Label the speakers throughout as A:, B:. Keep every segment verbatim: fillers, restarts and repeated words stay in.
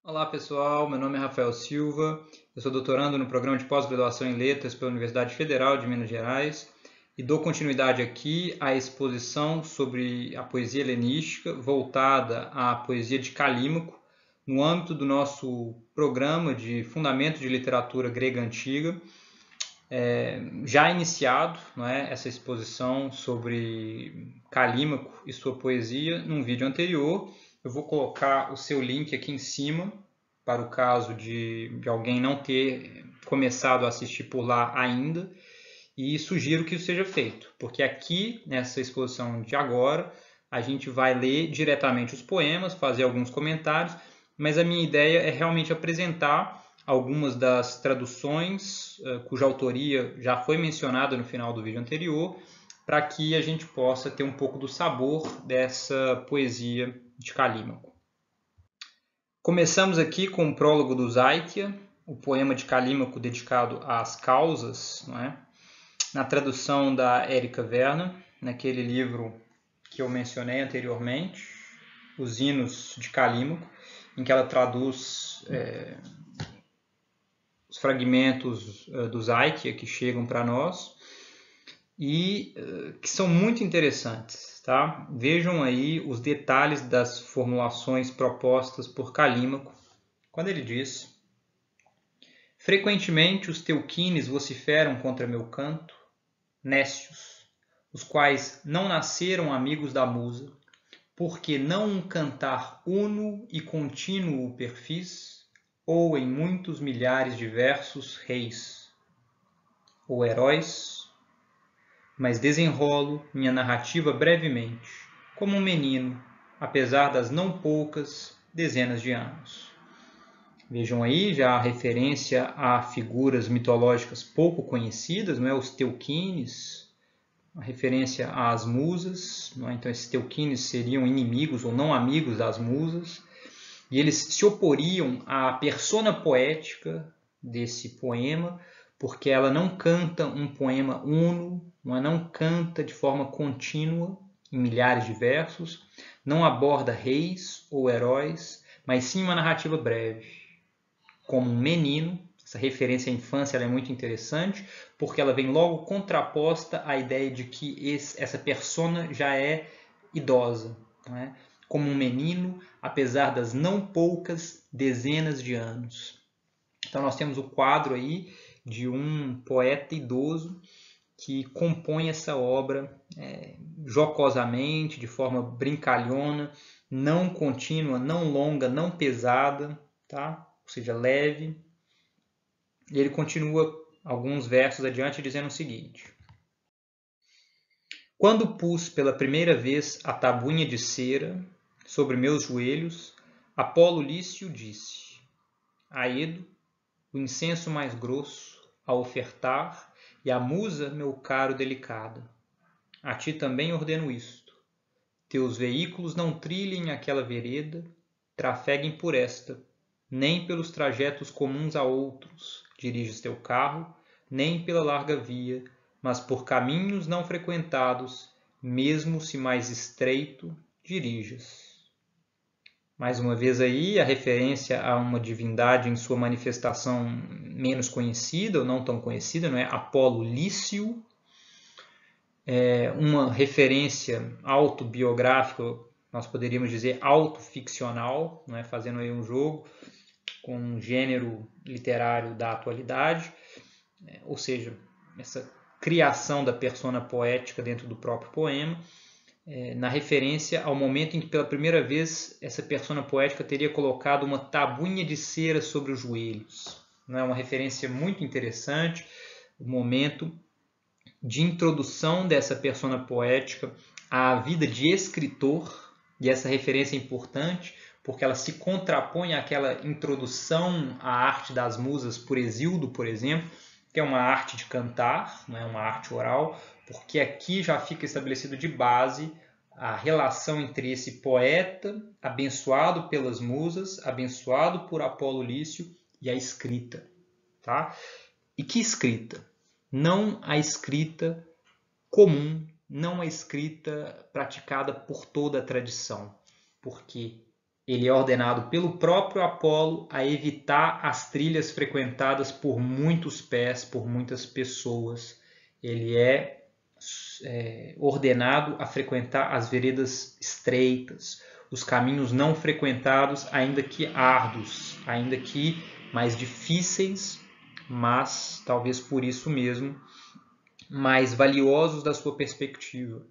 A: Olá pessoal, meu nome é Rafael Silva, eu sou doutorando no programa de pós-graduação em Letras pela Universidade Federal de Minas Gerais e dou continuidade aqui à exposição sobre a poesia helenística voltada à poesia de Calímaco no âmbito do nosso programa de Fundamento de Literatura Grega Antiga, é, já iniciado, não é, essa exposição sobre Calímaco e sua poesia num vídeo anterior. Eu vou colocar o seu link aqui em cima, para o caso de, de alguém não ter começado a assistir por lá ainda, e sugiro que isso seja feito, porque aqui, nessa exposição de agora, a gente vai ler diretamente os poemas, fazer alguns comentários, mas a minha ideia é realmente apresentar algumas das traduções cuja autoria já foi mencionada no final do vídeo anterior, para que a gente possa ter um pouco do sabor dessa poesia de Calímaco. Começamos aqui com o prólogo do Zaitia, o poema de Calímaco dedicado às causas, não é? Na tradução da Érica Werner, naquele livro que eu mencionei anteriormente, Os Hinos de Calímaco, em que ela traduz é, os fragmentos uh, do Zaitia que chegam para nós e uh, que são muito interessantes. Tá? Vejam aí os detalhes das formulações propostas por Calímaco, quando ele diz: frequentemente os teuquines vociferam contra meu canto, nécios, os quais não nasceram amigos da musa, porque não um cantar uno e contínuo perfis, ou em muitos milhares de versos reis, ou heróis, mas desenrolo minha narrativa brevemente, como um menino, apesar das não poucas dezenas de anos. Vejam aí já a referência a figuras mitológicas pouco conhecidas, não é? Os teuquines, a referência às musas, não é? Então esses teuquines seriam inimigos ou não amigos das musas, e eles se oporiam à persona poética desse poema, porque ela não canta um poema uno, não, é? Não canta de forma contínua, em milhares de versos, não aborda reis ou heróis, mas sim uma narrativa breve. Como um menino, essa referência à infância ela é muito interessante, porque ela vem logo contraposta à ideia de que esse, essa persona já é idosa, não é? Como um menino, apesar das não poucas dezenas de anos. Então nós temos o quadro aí de um poeta idoso que compõe essa obra é, jocosamente, de forma brincalhona, não contínua, não longa, não pesada, tá? Ou seja, leve. E ele continua alguns versos adiante dizendo o seguinte: quando pus pela primeira vez a tabuinha de cera sobre meus joelhos, Apolo Lício disse: Aedo, o incenso mais grosso a ofertar, e a musa, meu caro delicada. A ti também ordeno isto: teus veículos não trilhem aquela vereda, trafeguem por esta, nem pelos trajetos comuns a outros diriges teu carro, nem pela larga via, mas por caminhos não frequentados, mesmo se mais estreito, dirijas. Mais uma vez aí, a referência a uma divindade em sua manifestação menos conhecida, ou não tão conhecida, não é? Apolo Lício, é uma referência autobiográfica, nós poderíamos dizer autoficcional, não é? Fazendo aí um jogo com um gênero literário da atualidade, ou seja, essa criação da persona poética dentro do próprio poema, na referência ao momento em que pela primeira vez essa persona poética teria colocado uma tabuinha de cera sobre os joelhos. É uma referência muito interessante, o momento de introdução dessa persona poética à vida de escritor, e essa referência é importante porque ela se contrapõe àquela introdução à arte das musas por Hesíodo, por exemplo, que é uma arte de cantar, não é uma arte oral, porque aqui já fica estabelecido de base a relação entre esse poeta abençoado pelas musas, abençoado por Apolo Lício, e a escrita. Tá? E que escrita? Não a escrita comum, não a escrita praticada por toda a tradição, porque Ele é ordenado pelo próprio Apolo a evitar as trilhas frequentadas por muitos pés, por muitas pessoas. Ele é, é ordenado a frequentar as veredas estreitas, os caminhos não frequentados, ainda que árduos, ainda que mais difíceis, mas talvez por isso mesmo mais valiosos da sua perspectiva.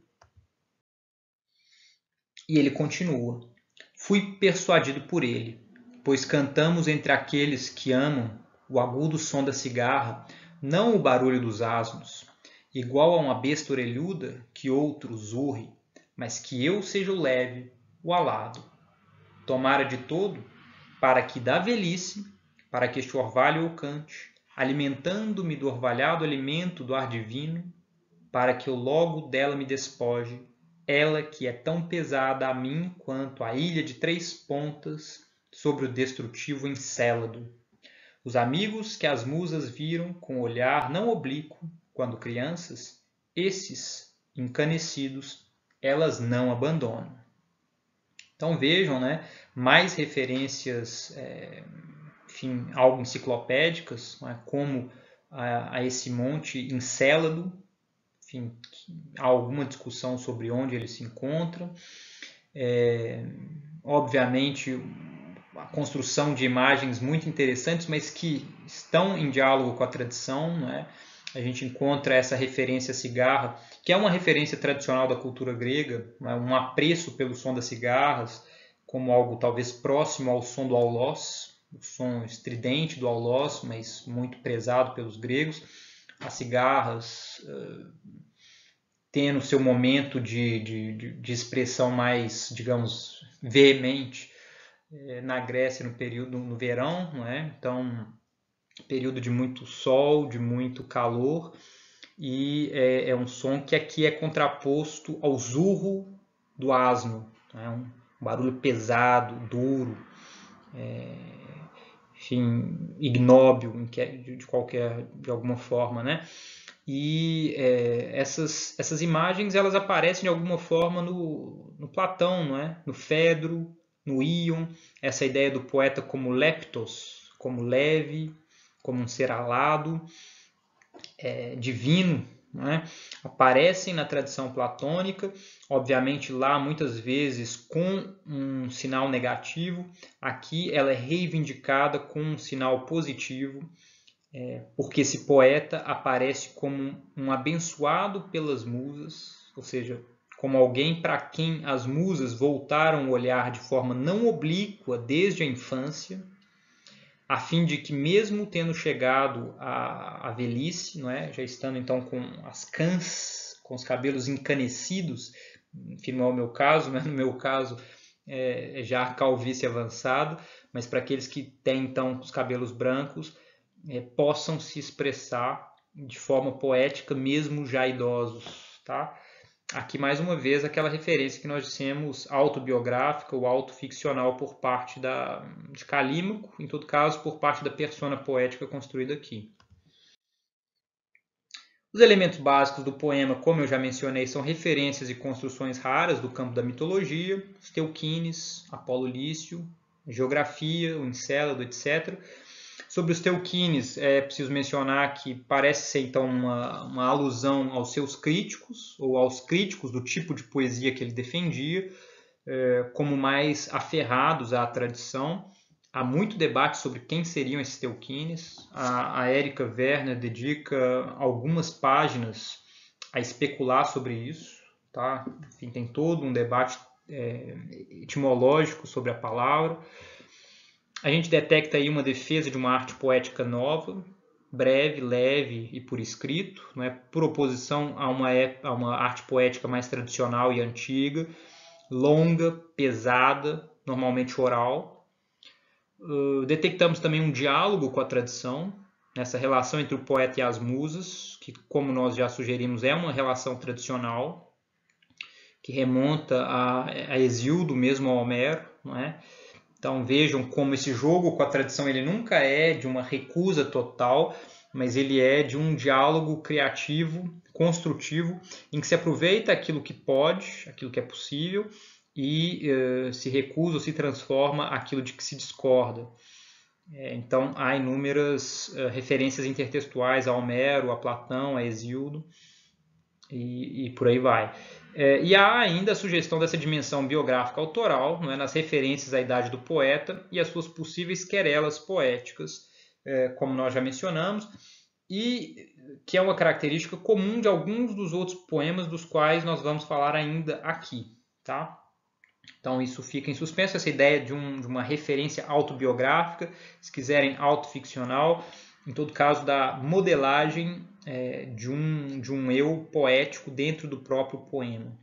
A: E ele continua: fui persuadido por ele, pois cantamos entre aqueles que amam o agudo som da cigarra, não o barulho dos asnos, igual a uma besta orelhuda que outros urre, mas que eu seja o leve, o alado. Tomara de todo, para que da velhice, para que este orvalho eu cante, alimentando-me do orvalhado alimento do ar divino, para que eu logo dela me despoje, ela que é tão pesada a mim quanto a ilha de três pontas sobre o destrutivo Encélado. Os amigos que as musas viram com olhar não oblíquo, quando crianças, esses, encanecidos, elas não abandonam. Então vejam, né, mais referências, é, enfim, algo enciclopédicas, né, como a, a esse monte Encélado. Enfim, há alguma discussão sobre onde ele se encontra. É, obviamente, a construção de imagens muito interessantes, mas que estão em diálogo com a tradição, né? A gente encontra essa referência à cigarra, que é uma referência tradicional da cultura grega, né? Um apreço pelo som das cigarras, como algo talvez próximo ao som do aulós, o som estridente do aulós, mas muito prezado pelos gregos. As cigarras uh, tendo seu momento de, de, de expressão mais, digamos, veemente eh, na Grécia no período no verão, não é? Então, período de muito sol, de muito calor, e é, é um som que aqui é contraposto ao zurro do asno, é um barulho pesado, duro, é, enfim, ignóbil de qualquer, de alguma forma, né? E é, essas, essas imagens elas aparecem de alguma forma no, no Platão, não é? No Fedro, no Ion, essa ideia do poeta como leptos, como leve, como um ser alado, é, divino, não é? Aparecem na tradição platônica, obviamente lá muitas vezes com um sinal negativo, aqui ela é reivindicada com um sinal positivo, é, porque esse poeta aparece como um abençoado pelas musas, ou seja, como alguém para quem as musas voltaram o olhar de forma não oblíqua desde a infância, a fim de que mesmo tendo chegado à, à velhice, não é? Já estando então com as cãs, com os cabelos encanecidos, que não é o meu caso, mas no meu caso é já a calvície avançada, mas para aqueles que têm então os cabelos brancos, É, possam se expressar de forma poética, mesmo já idosos. Tá? Aqui, mais uma vez, aquela referência que nós dissemos autobiográfica ou autoficcional por parte da, de Calímaco, em todo caso, por parte da persona poética construída aqui. Os elementos básicos do poema, como eu já mencionei, são referências e construções raras do campo da mitologia, os Teuquines, Apolo Lício, geografia, o Encélado, etcétera. Sobre os Teuquines, é preciso mencionar que parece ser então uma, uma alusão aos seus críticos, ou aos críticos do tipo de poesia que ele defendia, é, como mais aferrados à tradição. Há muito debate sobre quem seriam esses Teuquines. A, a Érica Werner dedica algumas páginas a especular sobre isso. Tá? Enfim, tem todo um debate é, etimológico sobre a palavra. A gente detecta aí uma defesa de uma arte poética nova, breve, leve e por escrito, não é? Por oposição a uma, a uma arte poética mais tradicional e antiga, longa, pesada, normalmente oral. Uh, detectamos também um diálogo com a tradição, nessa relação entre o poeta e as musas, que, como nós já sugerimos, é uma relação tradicional, que remonta a, a Hesíodo, mesmo a Homero, não é? Então vejam como esse jogo com a tradição ele nunca é de uma recusa total, mas ele é de um diálogo criativo, construtivo, em que se aproveita aquilo que pode, aquilo que é possível, e uh, se recusa ou se transforma aquilo de que se discorda. É, então, há inúmeras uh, referências intertextuais a Homero, a Platão, a Hesíodo, e, e por aí vai. É, e há ainda a sugestão dessa dimensão biográfica autoral, não é, nas referências à idade do poeta e as suas possíveis querelas poéticas, é, como nós já mencionamos, e que é uma característica comum de alguns dos outros poemas dos quais nós vamos falar ainda aqui. Tá? Então isso fica em suspenso, essa ideia de, um, de uma referência autobiográfica, se quiserem autoficcional, em todo caso da modelagem é, de, um, de um eu poético dentro do próprio poema.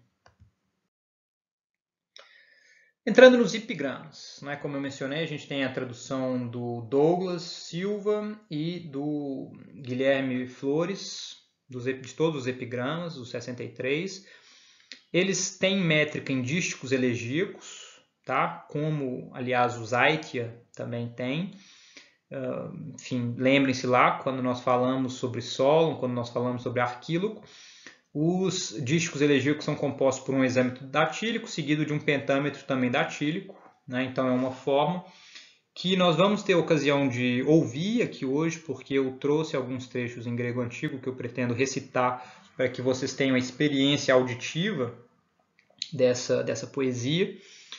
A: Entrando nos epigramas, né, como eu mencionei, a gente tem a tradução do Douglas Silva e do Guilherme Flores, dos, de todos os epigramas, os sessenta e três. Eles têm métrica em dísticos elegíacos, tá? Como, aliás, o Zaitia também tem. Uh, enfim, lembrem-se lá, quando nós falamos sobre Solon, quando nós falamos sobre Arquíloco, os dísticos elegíacos são compostos por um hexâmetro datílico, seguido de um pentâmetro também datílico, né? Então é uma forma que nós vamos ter ocasião de ouvir aqui hoje, porque eu trouxe alguns trechos em grego antigo que eu pretendo recitar para que vocês tenham a experiência auditiva dessa, dessa poesia.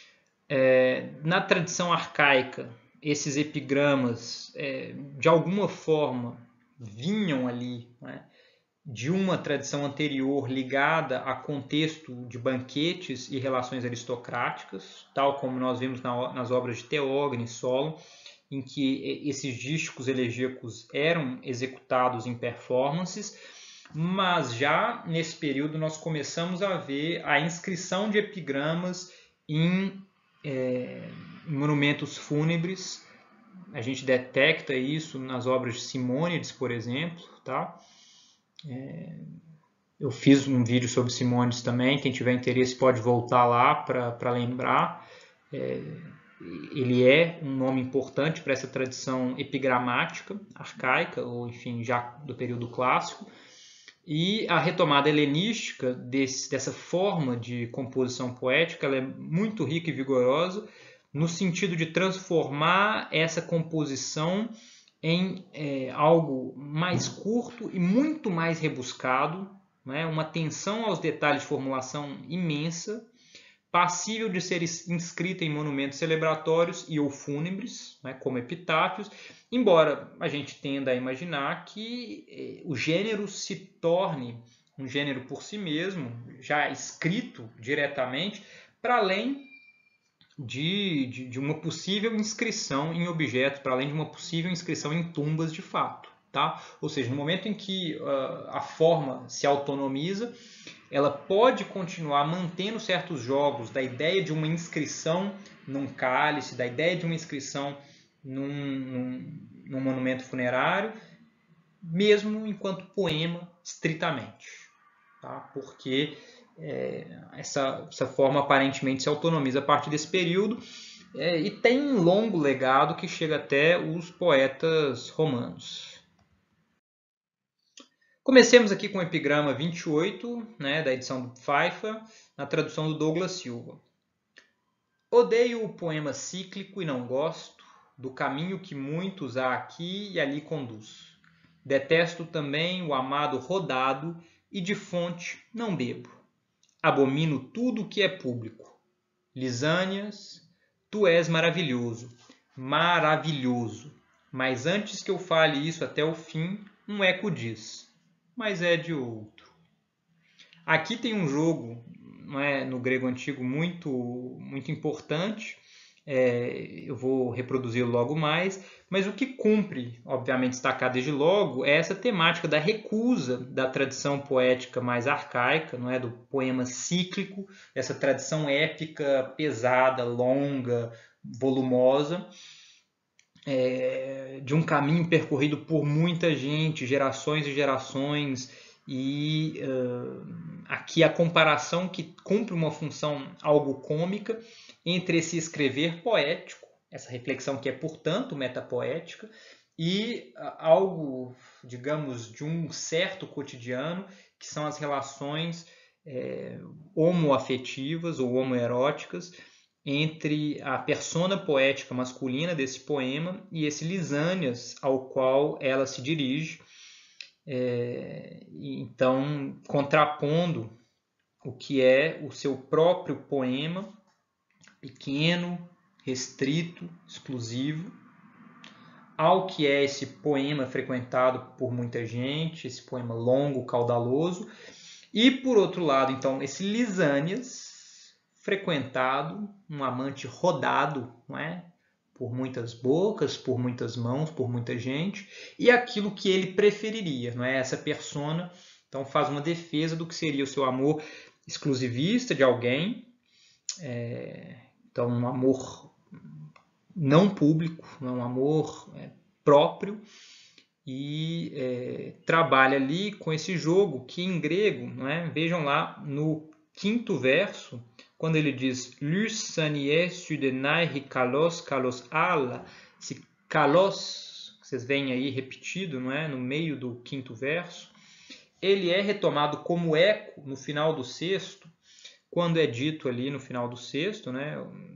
A: É, na tradição arcaica, esses epigramas, é, de alguma forma, vinham ali, né, de uma tradição anterior ligada a contexto de banquetes e relações aristocráticas, tal como nós vimos na, nas obras de Teógenes e Solon, em que esses dísticos elegíacos eram executados em performances, mas já nesse período nós começamos a ver a inscrição de epigramas em, é, em monumentos fúnebres. A gente detecta isso nas obras de Simônides, por exemplo, tá? É, eu fiz um vídeo sobre Simônides também, quem tiver interesse pode voltar lá para lembrar. É, ele é um nome importante para essa tradição epigramática arcaica, ou enfim, já do período clássico. E a retomada helenística desse, dessa forma de composição poética, ela é muito rica e vigorosa, no sentido de transformar essa composição em é, algo mais curto e muito mais rebuscado, né? Uma atenção aos detalhes de formulação imensa, passível de ser inscrita em monumentos celebratórios e ou fúnebres, né, como epitáfios, embora a gente tenda a imaginar que eh, o gênero se torne um gênero por si mesmo, já escrito diretamente, para além de, de, de uma possível inscrição em objetos, para além de uma possível inscrição em tumbas de fato. Tá? Ou seja, no momento em que uh, a forma se autonomiza, ela pode continuar mantendo certos jogos da ideia de uma inscrição num cálice, da ideia de uma inscrição num, num, num monumento funerário, mesmo enquanto poema estritamente. Tá? Porque é, essa, essa forma aparentemente se autonomiza a partir desse período é, e tem um longo legado que chega até os poetas romanos. Comecemos aqui com o epigrama vinte e oito, né, da edição do Pfeiffer, na tradução do Douglas Silva. Odeio o poema cíclico e não gosto do caminho que muitos há aqui e ali conduz. Detesto também o amado rodado e de fonte não bebo. Abomino tudo o que é público. Lisânias, tu és maravilhoso, maravilhoso. Mas antes que eu fale isso até o fim, um eco diz: mas é de outro. Aqui tem um jogo, não é, no grego antigo muito, muito importante, é, eu vou reproduzi-lo logo mais, mas o que cumpre, obviamente, destacar desde logo é essa temática da recusa da tradição poética mais arcaica, não é, do poema cíclico, essa tradição épica pesada, longa, volumosa, É, de um caminho percorrido por muita gente, gerações e gerações, e uh, aqui a comparação que cumpre uma função algo cômica entre esse escrever poético, essa reflexão que é, portanto, metapoética, e uh, algo, digamos, de um certo cotidiano, que são as relações é, homoafetivas ou homoeróticas entre a persona poética masculina desse poema e esse Lisânias ao qual ela se dirige, é, então contrapondo o que é o seu próprio poema, pequeno, restrito, exclusivo, ao que é esse poema frequentado por muita gente, esse poema longo, caudaloso, e por outro lado, então, esse Lisânias frequentado, um amante rodado, não é? Por muitas bocas, por muitas mãos, por muita gente, e aquilo que ele preferiria, não é? Essa persona, então, faz uma defesa do que seria o seu amor exclusivista de alguém, é, então, um amor não público, um amor é, próprio, e é, trabalha ali com esse jogo que em grego, não é? Vejam lá no quinto verso, quando ele diz Lysanie sudenai kalos kalos ala, esse kalos, vocês veem aí repetido, não é? No meio do quinto verso, ele é retomado como eco no final do sexto, quando é dito ali no final do sexto, né?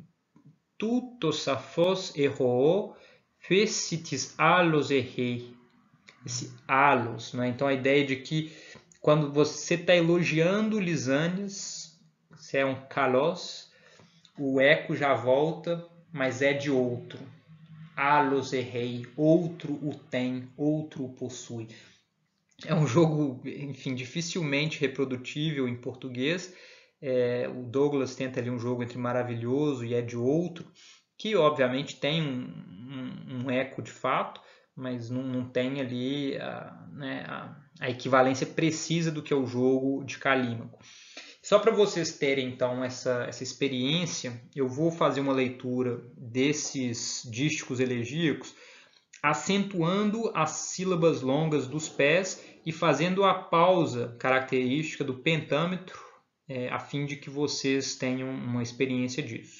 A: Tu to saphos erroo, fecitis alos errei. Esse alos, né? Então a ideia de que quando você está elogiando Lisânias, se é um kalos, o eco já volta, mas é de outro. Alos errei, outro o tem, outro o possui. É um jogo, enfim, dificilmente reprodutível em português. É, o Douglas tenta ali um jogo entre maravilhoso e é de outro, que obviamente tem um, um, um eco de fato, mas não, não tem ali a, né, a, a equivalência precisa do que é o jogo de Calímaco. Só para vocês terem então essa, essa experiência, eu vou fazer uma leitura desses dísticos elegíacos, acentuando as sílabas longas dos pés e fazendo a pausa característica do pentâmetro, é, a fim de que vocês tenham uma experiência disso.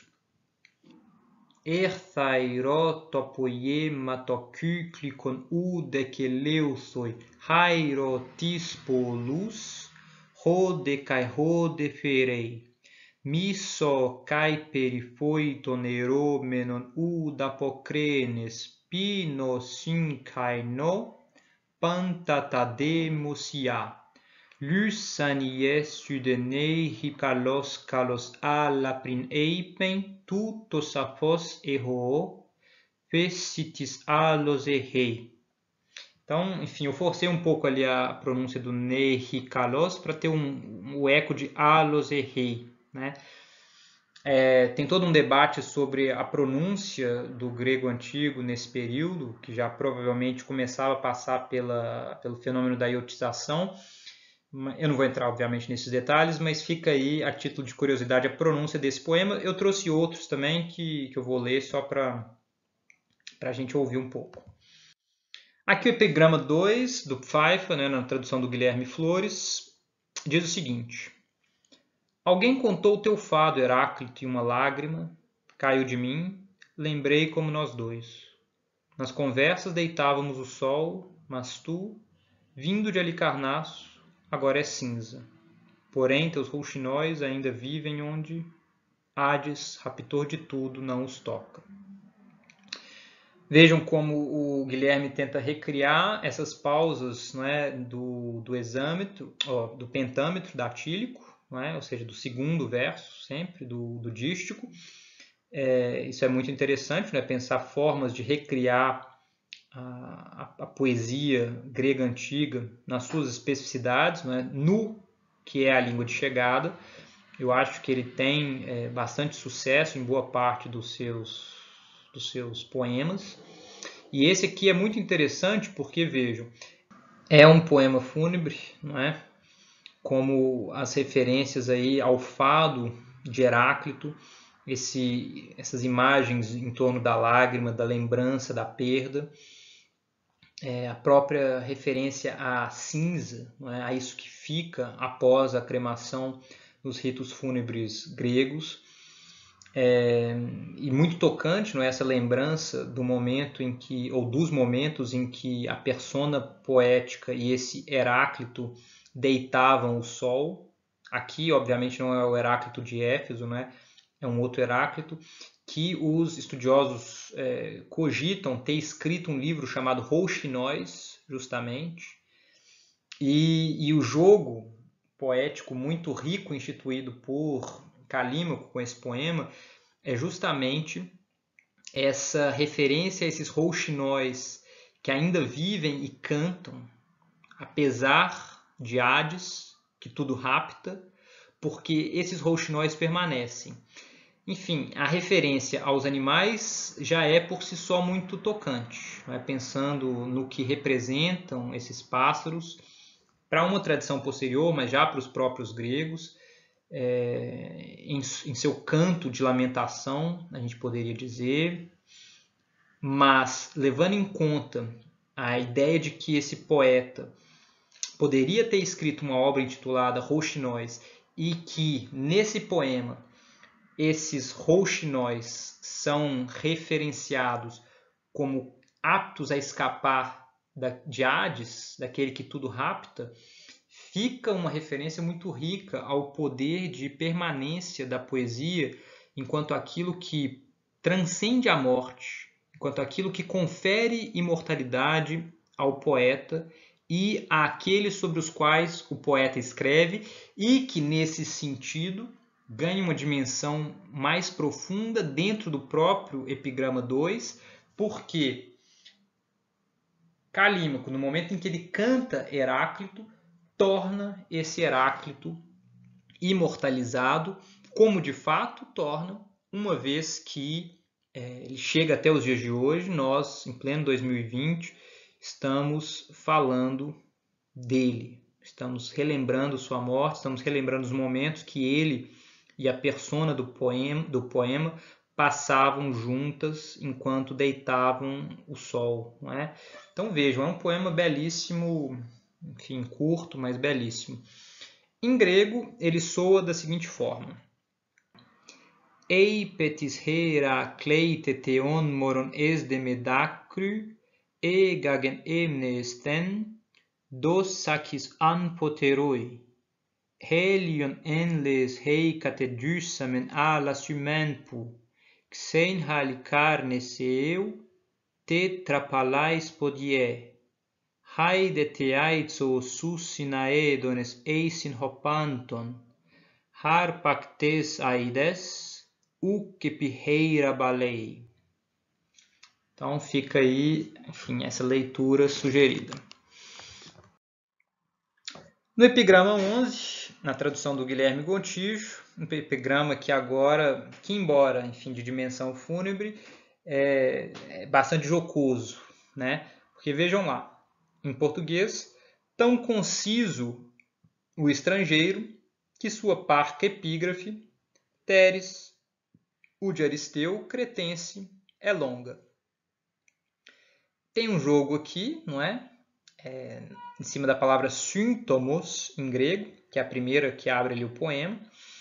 A: Erthairo topoie matokyklikon udekeleuthoi hairo tispolus rode kai rode ferei. Miso kai perifoi tonero menon udapokrenes pino synkaino pantatademousia. Lysanie sudenei hikalos kalos ala prin eipen tuto saphos erroo, fecitis alos errei. Então, enfim, eu forcei um pouco ali a pronúncia do ne hikalos para ter um, um eco de alos errei, né? É, tem todo um debate sobre a pronúncia do grego antigo nesse período, que já provavelmente começava a passar pela, pelo fenômeno da iotização. Eu não vou entrar, obviamente, nesses detalhes, mas fica aí, a título de curiosidade, a pronúncia desse poema. Eu trouxe outros também que, que eu vou ler só para a gente ouvir um pouco. Aqui o epigrama dois, do Pfeiffer, né, na tradução do Guilherme Flores, diz o seguinte: alguém contou teu fado, Heráclito, e uma lágrima caiu de mim, lembrei como nós dois. Nas conversas deitávamos o sol, mas tu, vindo de Alicarnasso, agora é cinza. Porém, teus rouxinóis ainda vivem onde Hades, raptor de tudo, não os toca. Vejam como o Guilherme tenta recriar essas pausas, não é, do, do exâmetro, ó, do pentâmetro datílico, não é, ou seja, do segundo verso, sempre, do, do dístico. É, isso é muito interessante, né, pensar formas de recriar a, a, a poesia grega antiga nas suas especificidades, não é, no que é a língua de chegada. Eu acho que ele tem é, bastante sucesso em boa parte dos seus, dos seus poemas. E esse aqui é muito interessante porque, vejam, é um poema fúnebre, não é? Como as referências aí ao fado de Heráclito, esse, essas imagens em torno da lágrima, da lembrança, da perda, é, a própria referência à cinza, não é? A isso que fica após a cremação nos ritos fúnebres gregos. É, e muito tocante, não é, essa lembrança do momento em que, ou dos momentos em que a persona poética e esse Heráclito deitavam o sol, aqui obviamente não é o Heráclito de Éfeso, né? É um outro Heráclito, que os estudiosos é, cogitam ter escrito um livro chamado Rouxinóis, justamente, e, e o jogo poético muito rico instituído por Calímaco com esse poema é justamente essa referência a esses rouxinóis que ainda vivem e cantam, apesar de Hades, que tudo rapta, porque esses rouxinóis permanecem. Enfim, a referência aos animais já é por si só muito tocante, né? Pensando no que representam esses pássaros, para uma tradição posterior, mas já para os próprios gregos, é, em, em seu canto de lamentação, a gente poderia dizer, mas levando em conta a ideia de que esse poeta poderia ter escrito uma obra intitulada Rouxinóis e que nesse poema esses rouxinóis são referenciados como aptos a escapar de Hades, daquele que tudo rapta, fica uma referência muito rica ao poder de permanência da poesia enquanto aquilo que transcende a morte, enquanto aquilo que confere imortalidade ao poeta e àqueles sobre os quais o poeta escreve e que, nesse sentido, ganha uma dimensão mais profunda dentro do próprio Epigrama dois, porque Calímaco, no momento em que ele canta Heráclito, torna esse Heráclito imortalizado, como de fato torna, uma vez que é, ele chega até os dias de hoje, nós, em pleno dois mil e vinte, estamos falando dele, estamos relembrando sua morte, estamos relembrando os momentos que ele e a persona do poema, do poema passavam juntas enquanto deitavam o sol. Não é? Então vejam, é um poema belíssimo, enfim, curto, mas belíssimo. Em grego, ele soa da seguinte forma: Ei petis hera kleite theon moron es de medacru, e gagen emnesten, dos sakis an poteroi, helion enles hei catedusamen alas humenpu, xen hali carne seu, te trapalais podie, haide teaitso susinaedones eisin hopanton, har pactes aides, uque piheira balei. Então fica aí, enfim, essa leitura sugerida. No epigrama onze, na tradução do Guilherme Gontijo, um epigrama que agora, que embora, enfim, de dimensão fúnebre, é, é bastante jocoso, né? Porque vejam lá, em português, tão conciso o estrangeiro que sua parca epígrafe, teres, o de Aristeu, cretense, é longa. Tem um jogo aqui, não é? É, em cima da palavra synttomos, em grego, que é a primeira que abre ali o poema,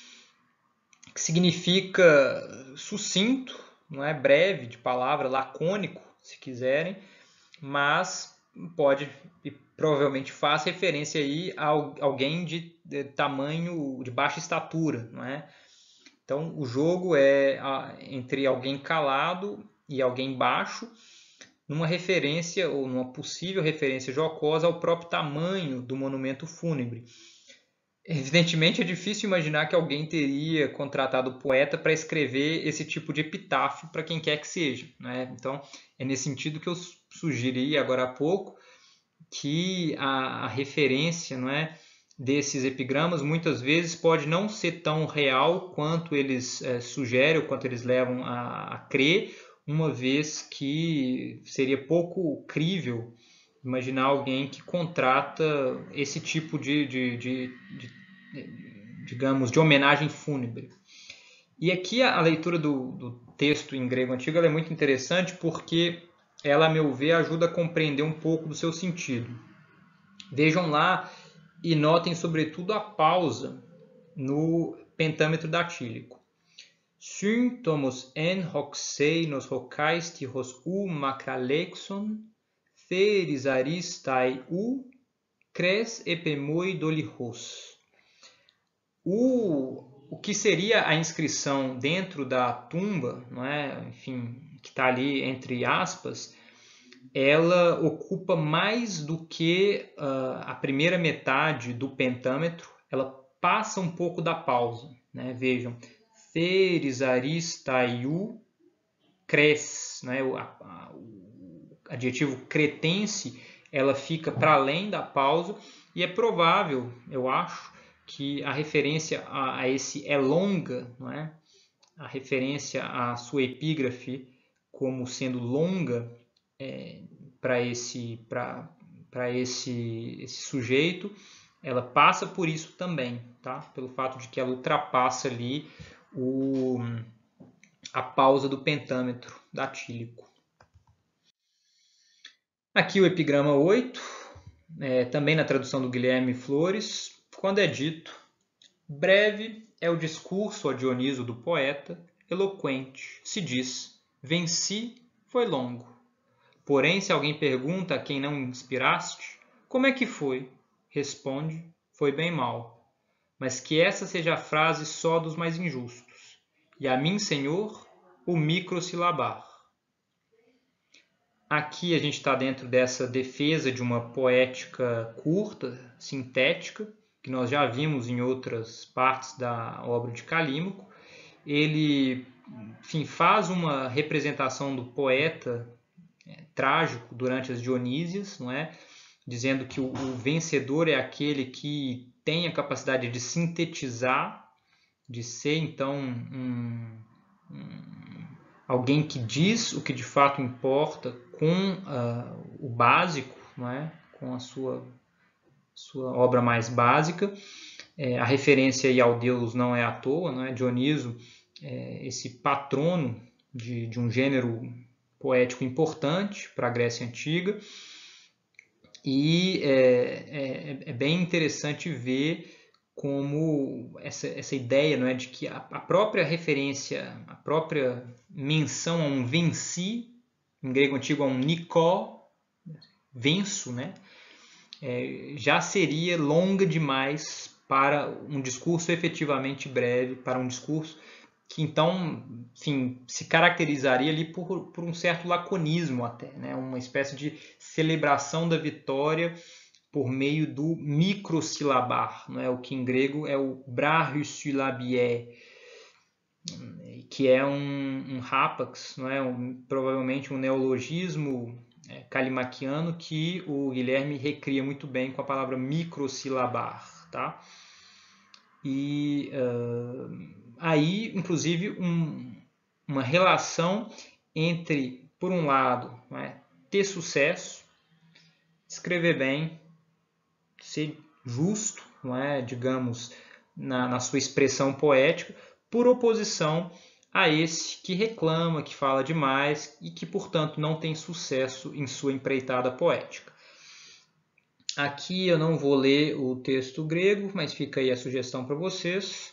A: que significa sucinto, não é? Breve de palavra, lacônico, se quiserem, mas pode e provavelmente faz referência aí a alguém de, de tamanho, de baixa estatura, não é? Então o jogo é entre alguém calado e alguém baixo, numa referência ou numa possível referência jocosa ao próprio tamanho do monumento fúnebre. Evidentemente, é difícil imaginar que alguém teria contratado o poeta para escrever esse tipo de epitáfio para quem quer que seja, né? Então, é nesse sentido que eu sugeri agora há pouco que a, a referência, não é, desses epigramas muitas vezes pode não ser tão real quanto eles é, sugerem ou quanto eles levam a, a crer, uma vez que seria pouco crível imaginar alguém que contrata esse tipo de, de, de, de, de digamos, de homenagem fúnebre. E aqui a, a leitura do, do texto em grego antigo ela é muito interessante porque ela, a meu ver, ajuda a compreender um pouco do seu sentido. Vejam lá e notem sobretudo a pausa no pentâmetro datílico. Symptomos en hoc seinos hocaisti hos u macralexon, feris aristai u, cres epemoi dolihos. O, o que seria a inscrição dentro da tumba, não é? Enfim, que está ali entre aspas, ela ocupa mais do que uh, a primeira metade do pentâmetro, ela passa um pouco da pausa. Né? Vejam, Feres aristaiu cres, né? o, a, a, o adjetivo cretense, ela fica para além da pausa, e é provável, eu acho, que a referência a, a esse é longa, não é? A referência à sua epígrafe como sendo longa é, para esse, para esse, esse sujeito, ela passa por isso também, tá? Pelo fato de que ela ultrapassa ali o, a pausa do pentâmetro datílico. Aqui o epigrama oito, é, também na tradução do Guilherme Flores, quando é dito: breve é o discurso, ó Dioniso, do poeta, eloquente, se diz, venci, foi longo. Porém, se alguém pergunta a quem não inspiraste, como é que foi? Responde, foi bem mal. Mas que essa seja a frase só dos mais injustos. E a mim, Senhor, o microsilabar. Aqui a gente está dentro dessa defesa de uma poética curta, sintética, que nós já vimos em outras partes da obra de Calímaco. Ele, enfim, faz uma representação do poeta é, trágico durante as Dionísias, não é? Dizendo que o, o vencedor é aquele que tem a capacidade de sintetizar, de ser então um, um, alguém que diz o que de fato importa com uh, o básico, não é? Com a sua, sua obra mais básica. É, a referência aí ao Deus não é à toa, não é? Dioniso, é, esse patrono de, de um gênero poético importante para a Grécia Antiga, e é, é, é bem interessante ver como essa, essa ideia, não é, de que a, a própria referência, a própria menção a um venci, em grego antigo a um nikó, venço, né, é, já seria longa demais para um discurso efetivamente breve, para um discurso que então, enfim, se caracterizaria ali por, por um certo laconismo até, né? Uma espécie de celebração da vitória por meio do microsilabar, não é? O que em grego é o brachyssyllabiae, que é um, um rápax, não é? Um, provavelmente um neologismo é, calimaquiano que o Guilherme recria muito bem com a palavra microsilabar, tá? E uh, aí, inclusive, um, uma relação entre, por um lado, não é, ter sucesso, escrever bem, ser justo, não é, digamos, na, na sua expressão poética, por oposição a esse que reclama, que fala demais e que, portanto, não tem sucesso em sua empreitada poética. Aqui eu não vou ler o texto grego, mas fica aí a sugestão para vocês.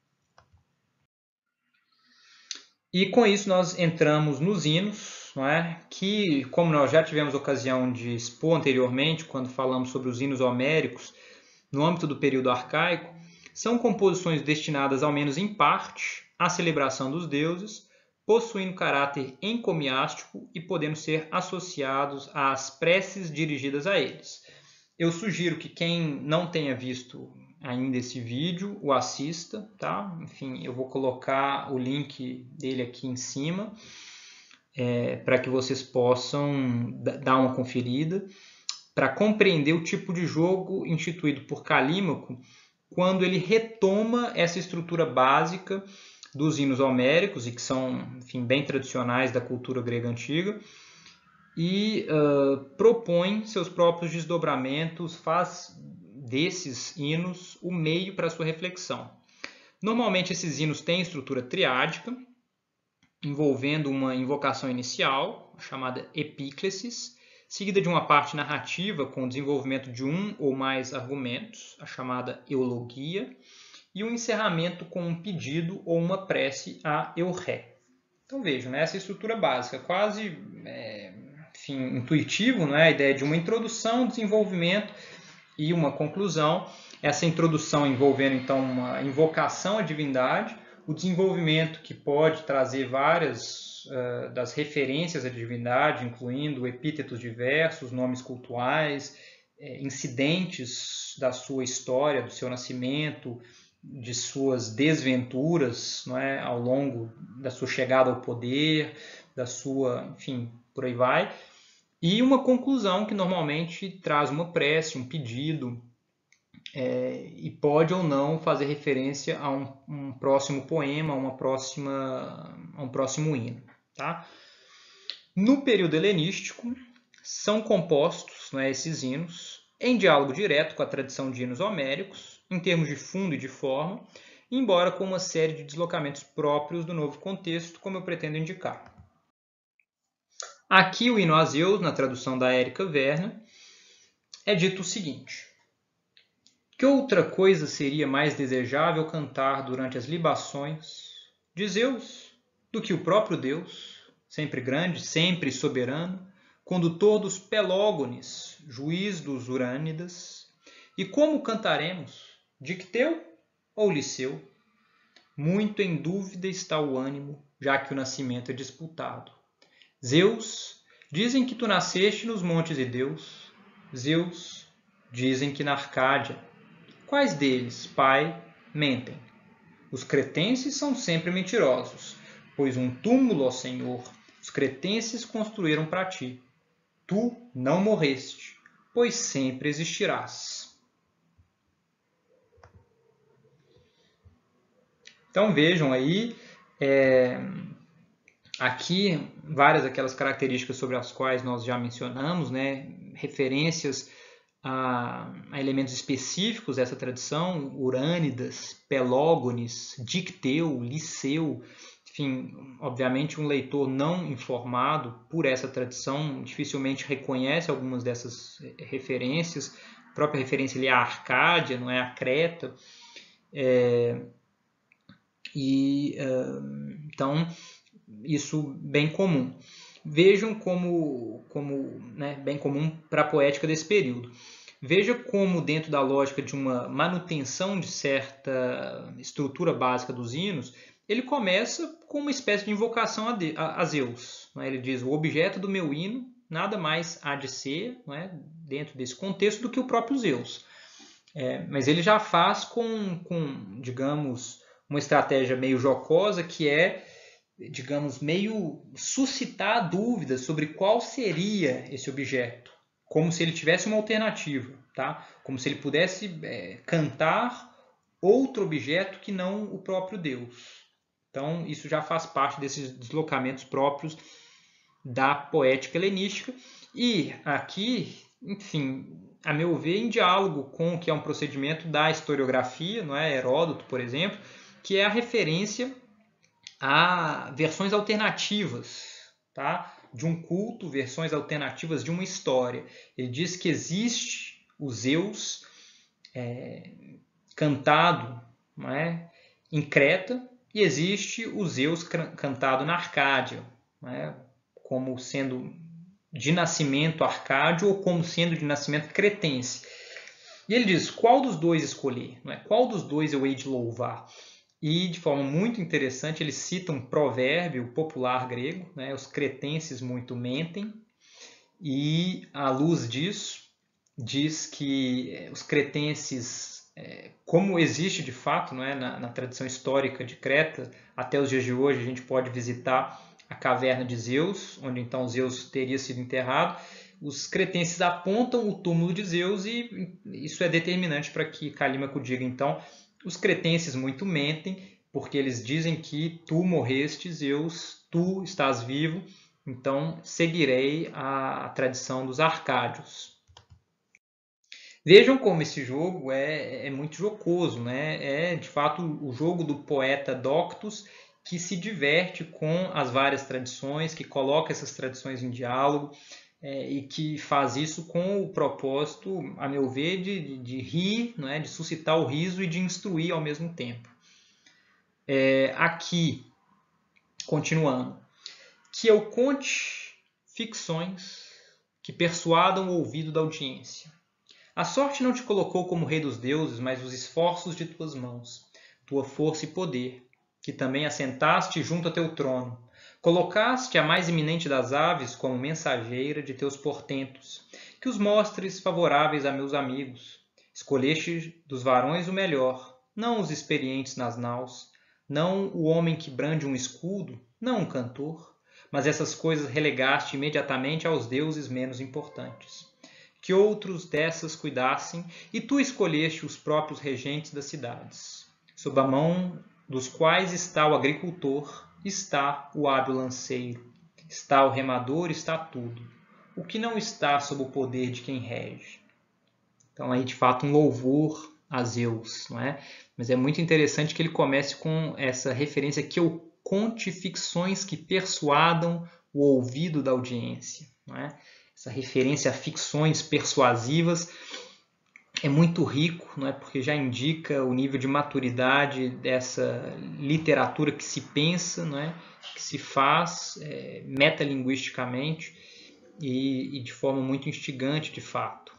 A: E com isso nós entramos nos hinos, não é? Que, como nós já tivemos ocasião de expor anteriormente, quando falamos sobre os hinos homéricos, no âmbito do período arcaico, são composições destinadas, ao menos em parte, à celebração dos deuses, possuindo caráter encomiástico e podendo ser associados às preces dirigidas a eles. Eu sugiro que quem não tenha visto ainda esse vídeo o assista, tá? Enfim, eu vou colocar o link dele aqui em cima é, para que vocês possam dar uma conferida, para compreender o tipo de jogo instituído por Calímaco quando ele retoma essa estrutura básica dos hinos homéricos, e que são, enfim, bem tradicionais da cultura grega antiga, e uh, propõe seus próprios desdobramentos, faz desses hinos o meio para sua reflexão. Normalmente esses hinos têm estrutura triádica, envolvendo uma invocação inicial, chamada epíclesis, seguida de uma parte narrativa com o desenvolvimento de um ou mais argumentos, a chamada eulogia, e um encerramento com um pedido ou uma prece, a eurré. Então vejam, né, essa estrutura básica, quase é, enfim, intuitivo, não é? A ideia de uma introdução, desenvolvimento E uma conclusão, essa introdução envolvendo então uma invocação à divindade, o desenvolvimento que pode trazer várias uh, das referências à divindade, incluindo epítetos diversos, nomes cultuais, eh, incidentes da sua história, do seu nascimento, de suas desventuras, não é, ao longo da sua chegada ao poder, da sua, enfim, por aí vai. E uma conclusão que normalmente traz uma prece, um pedido, é, e pode ou não fazer referência a um, um próximo poema, a, uma próxima, a um próximo hino. Tá? No período helenístico, são compostos, né, esses hinos em diálogo direto com a tradição de hinos homéricos, em termos de fundo e de forma, embora com uma série de deslocamentos próprios do novo contexto, como eu pretendo indicar. Aqui o hino a Zeus, na tradução da Érica Werner, é dito o seguinte: que outra coisa seria mais desejável cantar durante as libações de Zeus do que o próprio Deus, sempre grande, sempre soberano, condutor dos Pelógones, juiz dos Urânidas? E como cantaremos? Dicteu ou Liceu? Muito em dúvida está o ânimo, já que o nascimento é disputado. Zeus, dizem que tu nasceste nos montes Ideus. Zeus, dizem que na Arcádia. Quais deles, pai, mentem? Os cretenses são sempre mentirosos, pois um túmulo, ó Senhor, os cretenses construíram para ti. Tu não morreste, pois sempre existirás. Então vejam aí, é... aqui, várias daquelas características sobre as quais nós já mencionamos, né? Referências a, a elementos específicos dessa tradição, Urânidas, Pelógones, Dicteu, Liceu. Enfim, obviamente um leitor não informado por essa tradição dificilmente reconhece algumas dessas referências. A própria referência ali é a Arcádia, não é a Creta. É... E, uh, então, isso bem comum. Vejam como, como né, bem comum para a poética desse período. Veja como, dentro da lógica de uma manutenção de certa estrutura básica dos hinos, ele começa com uma espécie de invocação a, de, a, a Zeus. Né? Ele diz: o objeto do meu hino nada mais há de ser, né, dentro desse contexto, do que o próprio Zeus. É, mas ele já faz com, com, digamos, uma estratégia meio jocosa, que é, digamos, meio suscitar dúvidas sobre qual seria esse objeto, como se ele tivesse uma alternativa, tá? Como se ele pudesse é, cantar outro objeto que não o próprio Deus. Então, isso já faz parte desses deslocamentos próprios da poética helenística. E aqui, enfim, a meu ver, em diálogo com o que é um procedimento da historiografia, não é? Heródoto, por exemplo, que é a referência a versões alternativas, tá? De um culto, versões alternativas de uma história. Ele diz que existe o Zeus é, cantado, não é? Em Creta, e existe o Zeus cantado na Arcádia, não é? Como sendo de nascimento arcádio ou como sendo de nascimento cretense. E ele diz: qual dos dois escolher? Não é? Qual dos dois eu hei de louvar? E, de forma muito interessante, ele cita um provérbio popular grego, né? Os cretenses muito mentem, e, à luz disso, diz que os cretenses, como existe de fato, não é? na, na tradição histórica de Creta, até os dias de hoje a gente pode visitar a caverna de Zeus, onde então Zeus teria sido enterrado. Os cretenses apontam o túmulo de Zeus e isso é determinante para que Calímaco diga, então, os cretenses muito mentem, porque eles dizem que tu morreste, Zeus, tu estás vivo, então seguirei a tradição dos arcádios. Vejam como esse jogo é, é muito jocoso, né? É de fato o jogo do poeta doctus, que se diverte com as várias tradições, que coloca essas tradições em diálogo, é, e que faz isso com o propósito, a meu ver, de, de, de rir, não é? De suscitar o riso e de instruir ao mesmo tempo. É, aqui, continuando, que eu conte ficções que persuadam o ouvido da audiência, A sorte não te colocou como rei dos deuses, mas os esforços de tuas mãos, tua força e poder, que também assentaste junto a teu trono. Colocaste a mais eminente das aves como mensageira de teus portentos, que os mostres favoráveis a meus amigos. Escolheste dos varões o melhor, não os experientes nas naus, não o homem que brande um escudo, não um cantor, mas essas coisas relegaste imediatamente aos deuses menos importantes. Que outros dessas cuidassem, e tu escolheste os próprios regentes das cidades. Sob a mão dos quais está o agricultor, está o hábil lanceiro, está o remador, está tudo. O que não está sob o poder de quem rege. Então aí de fato um louvor a Zeus, não é? Mas é muito interessante que ele comece com essa referência que eu conte ficções que persuadam o ouvido da audiência, não é? Essa referência a ficções persuasivas é muito rico, não é? Porque já indica o nível de maturidade dessa literatura que se pensa, não é? Que se faz é, metalinguisticamente e, e de forma muito instigante, de fato.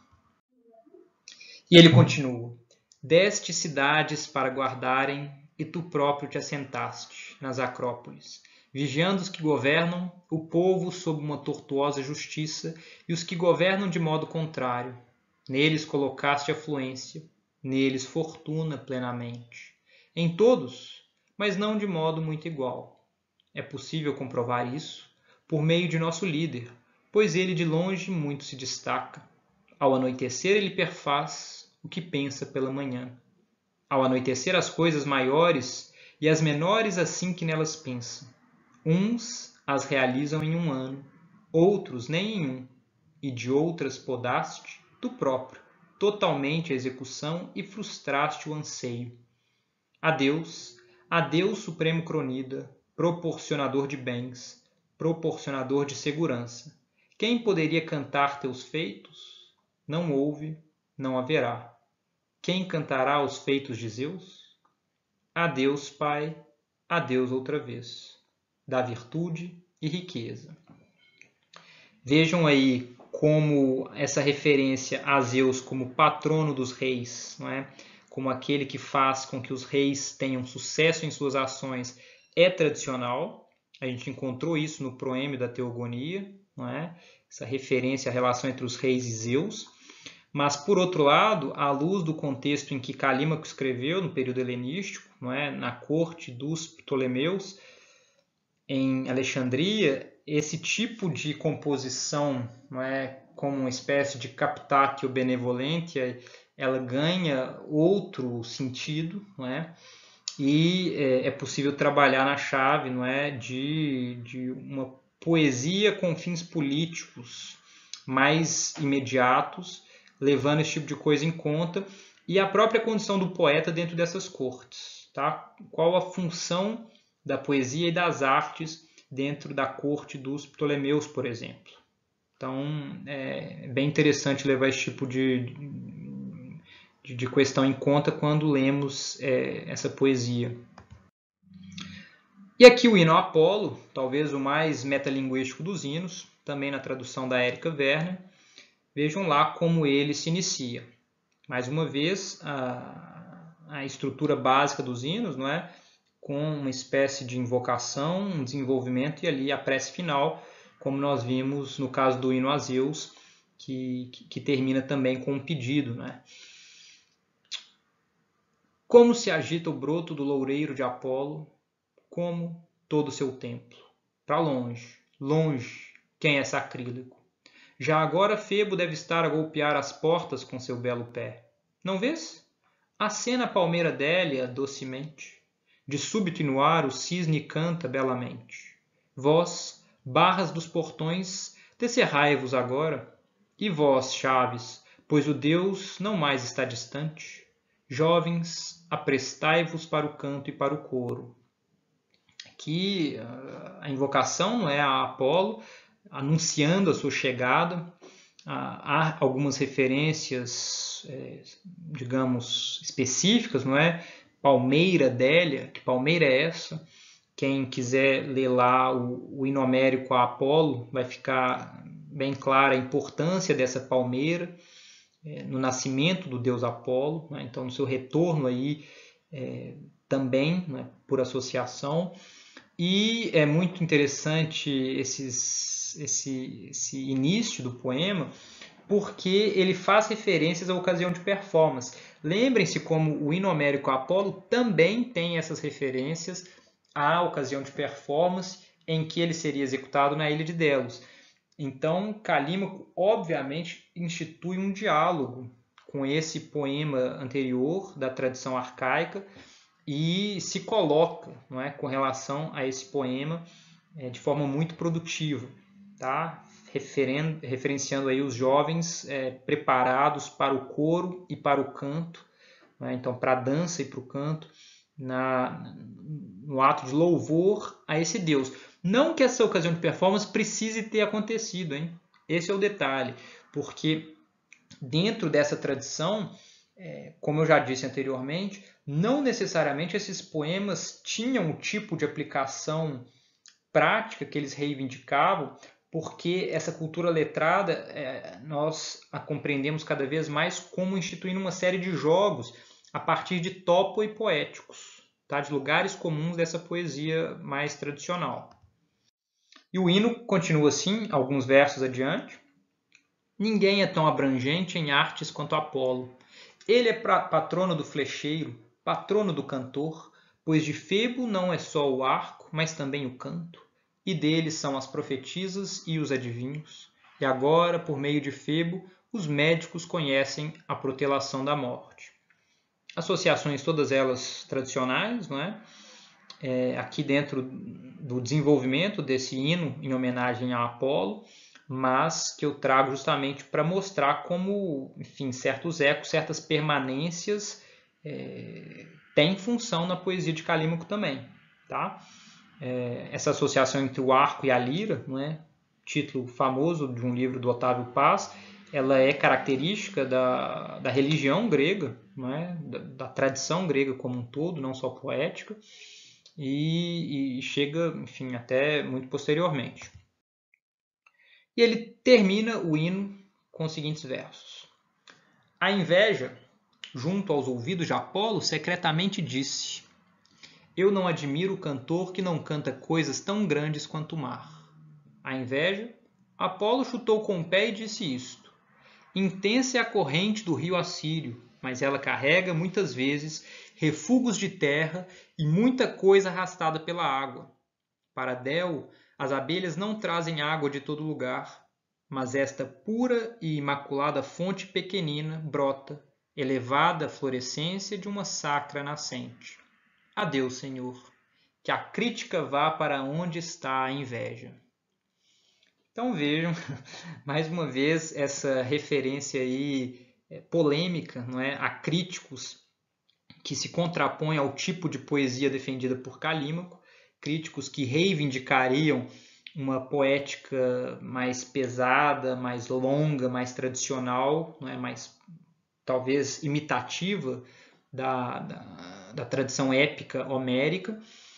A: E ele continua: deste cidades para guardarem, e tu próprio te assentaste nas acrópoles, vigiando os que governam o povo sob uma tortuosa justiça e os que governam de modo contrário. Neles colocaste afluência, neles fortuna plenamente. Em todos, mas não de modo muito igual. É possível comprovar isso por meio de nosso líder, pois ele de longe muito se destaca. Ao anoitecer ele perfaz o que pensa pela manhã. Ao anoitecer as coisas maiores e as menores assim que nelas pensam. Uns as realizam em um ano, outros nem em um, e de outras podaste, tu próprio, totalmente a execução e frustraste o anseio. Adeus, adeus supremo cronida, proporcionador de bens, proporcionador de segurança. Quem poderia cantar teus feitos? Não houve, não haverá. Quem cantará os feitos de Zeus? Adeus, Pai, adeus outra vez, da virtude e riqueza. Vejam aí como essa referência a Zeus como patrono dos reis, não é? Como aquele que faz com que os reis tenham sucesso em suas ações, é tradicional. A gente encontrou isso no proêmio da Teogonia, não é? Essa referência à relação entre os reis e Zeus. Mas, por outro lado, à luz do contexto em que Calímaco escreveu, no período helenístico, não é? Na corte dos Ptolomeus, em Alexandria, esse tipo de composição, não é? Como uma espécie de captatio benevolentia, ela ganha outro sentido, não é? E é, é possível trabalhar na chave, não é? de, de uma poesia com fins políticos mais imediatos, levando esse tipo de coisa em conta, e a própria condição do poeta dentro dessas cortes. Tá? Qual a função da poesia e das artes dentro da corte dos Ptolomeus, por exemplo. Então, é bem interessante levar esse tipo de, de, de questão em conta quando lemos é, essa poesia. E aqui o hino a Apolo, talvez o mais metalinguístico dos hinos, também na tradução da Érica Werner. Vejam lá como ele se inicia. Mais uma vez, a, a estrutura básica dos hinos, não é? Com uma espécie de invocação, um desenvolvimento e ali a prece final, como nós vimos no caso do hino a Zeus, que, que, que termina também com um pedido. Né? Como se agita o broto do loureiro de Apolo, como todo o seu templo. Para longe, longe, quem é sacrílego? Já agora Febo deve estar a golpear as portas com seu belo pé. Não vês? Acena a palmeira délia docemente. De súbito e no ar o cisne canta belamente. Vós, barras dos portões, descerrai-vos agora. E vós, chaves, pois o Deus não mais está distante. Jovens, aprestai-vos para o canto e para o coro. Aqui a invocação não é a Apolo, anunciando a sua chegada. Há algumas referências, digamos, específicas, não é? Palmeira, Délia, que palmeira é essa? Quem quiser ler lá o, o hino homérico a Apolo, vai ficar bem clara a importância dessa palmeira. é, no nascimento do deus Apolo, né? Então no seu retorno aí é, também, né, por associação. E é muito interessante esses, esse, esse início do poema, porque ele faz referências à ocasião de performance. Lembrem-se como o hino homérico Apolo também tem essas referências à ocasião de performance em que ele seria executado na ilha de Delos. Então, Calímaco, obviamente, institui um diálogo com esse poema anterior da tradição arcaica e se coloca, não é, com relação a esse poema é, de forma muito produtiva, tá? Referen referenciando aí os jovens é, preparados para o coro e para o canto, né? Então para a dança e para o canto, na, no ato de louvor a esse Deus. Não que essa ocasião de performance precise ter acontecido, hein? Esse é o detalhe, porque dentro dessa tradição, é, como eu já disse anteriormente, não necessariamente esses poemas tinham o tipo de aplicação prática que eles reivindicavam, porque essa cultura letrada é, nós a compreendemos cada vez mais como instituindo uma série de jogos a partir de topoi poéticos, tá? De lugares comuns dessa poesia mais tradicional. E o hino continua assim, alguns versos adiante. Ninguém é tão abrangente em artes quanto Apolo. Ele é patrono do flecheiro, patrono do cantor, pois de Febo não é só o arco, mas também o canto, e deles são as profetisas e os adivinhos. E agora, por meio de Febo, os médicos conhecem a protelação da morte. Associações todas elas tradicionais, não é? É, aqui dentro do desenvolvimento desse hino em homenagem a Apolo, mas que eu trago justamente para mostrar como, enfim, certos ecos, certas permanências é, têm função na poesia de Calímaco também, tá? É, essa associação entre o arco e a lira, não é? Título famoso de um livro do Otávio Paz, ela é característica da, da religião grega, não é? da, da tradição grega como um todo, não só poética, e, e chega, enfim, até muito posteriormente. E ele termina o hino com os seguintes versos. A inveja, junto aos ouvidos de Apolo, secretamente disse: eu não admiro o cantor que não canta coisas tão grandes quanto o mar. A inveja, Apolo chutou com o pé e disse isto: intensa é a corrente do rio Assírio, mas ela carrega muitas vezes refugos de terra e muita coisa arrastada pela água. Para Del, as abelhas não trazem água de todo lugar, mas esta pura e imaculada fonte pequenina brota, elevada florescência de uma sacra nascente. Adeus, Senhor, que a crítica vá para onde está a inveja. Então vejam, mais uma vez, essa referência aí polêmica, não é, a críticos que se contrapõem ao tipo de poesia defendida por Calímaco, críticos que reivindicariam uma poética mais pesada, mais longa, mais tradicional, não é, mais talvez imitativa da, da, da tradição épica homérica,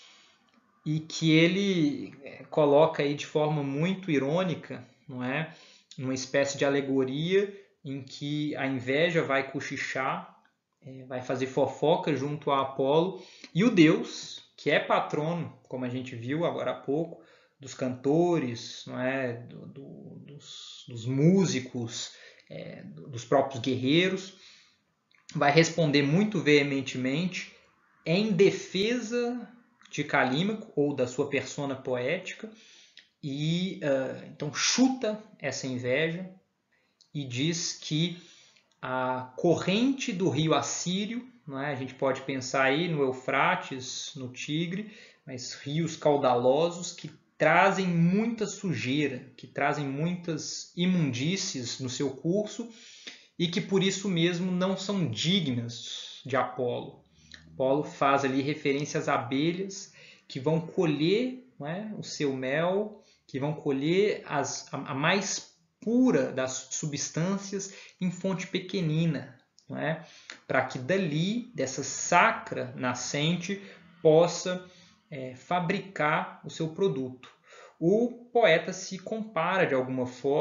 A: e que ele coloca aí de forma muito irônica, não é, uma espécie de alegoria em que a inveja vai cochichar, é, vai fazer fofoca junto a Apolo, e o deus, que é patrono, como a gente viu agora há pouco, dos cantores, não é, do, do, dos, dos músicos, é, dos próprios guerreiros, vai responder muito veementemente em defesa de Calímaco ou da sua persona poética, e uh, então chuta essa inveja e diz que a corrente do rio Assírio, não é? A gente pode pensar aí no Eufrates, no Tigre, mas rios caudalosos que trazem muita sujeira, que trazem muitas imundícies no seu curso e que por isso mesmo não são dignas de Apolo. Apolo faz ali referência às abelhas que vão colher, não é, o seu mel, que vão colher as, a, a mais pura das substâncias em fonte pequenina, não é, para que dali, dessa sacra nascente, possa é, fabricar o seu produto. O poeta se compara de alguma forma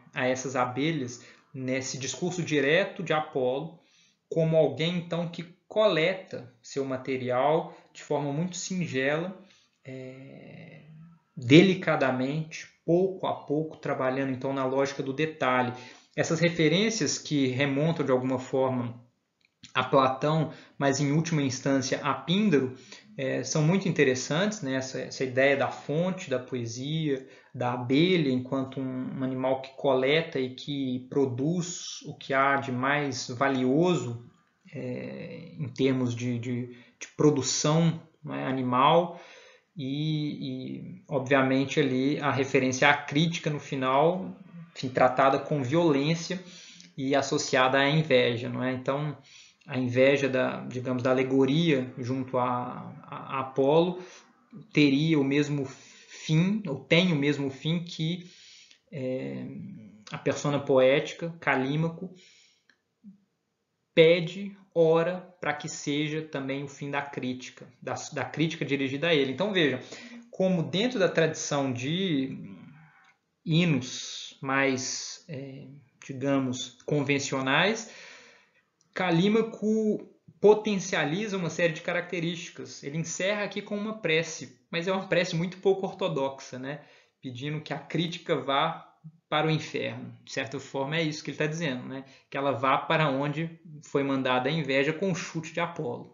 A: a essas abelhas nesse discurso direto de Apolo, como alguém então que coleta seu material de forma muito singela, é, delicadamente, pouco a pouco, trabalhando então na lógica do detalhe. Essas referências que remontam de alguma forma a Platão, mas em última instância a Píndaro, é, são muito interessantes, né? essa, essa ideia da fonte, da poesia, da abelha enquanto um, um animal que coleta e que produz o que há de mais valioso é, em termos de, de, de produção, né, animal, e, e obviamente ali a referência à crítica no final, enfim, tratada com violência e associada à inveja, não é? Então a inveja da, digamos, da alegoria junto a, a, a Apolo teria o mesmo fim, ou tem o mesmo fim que é, a persona poética, Calímaco, pede, ora, para que seja também o fim da crítica, da, da crítica dirigida a ele. Então veja, como dentro da tradição de hinos mais, é, digamos, convencionais, Calímaco potencializa uma série de características. Ele encerra aqui com uma prece, mas é uma prece muito pouco ortodoxa, né? Pedindo que a crítica vá para o inferno. De certa forma é isso que ele está dizendo, né? Que ela vá para onde foi mandada a inveja com o chute de Apolo.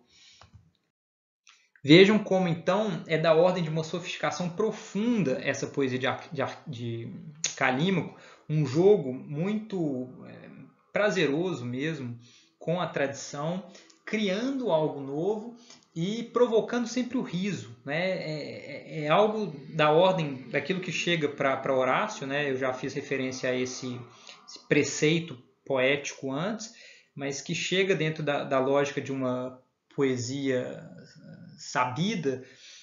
A: Vejam como, então, é da ordem de uma sofisticação profunda essa poesia de, de, de Calímaco, um jogo muito é, prazeroso mesmo com a tradição, criando algo novo e provocando sempre o riso. Né? É, é, é algo da ordem daquilo que chega para Horácio, né? Eu já fiz referência a esse, esse preceito poético antes, mas que chega dentro da, da lógica de uma poesia sabida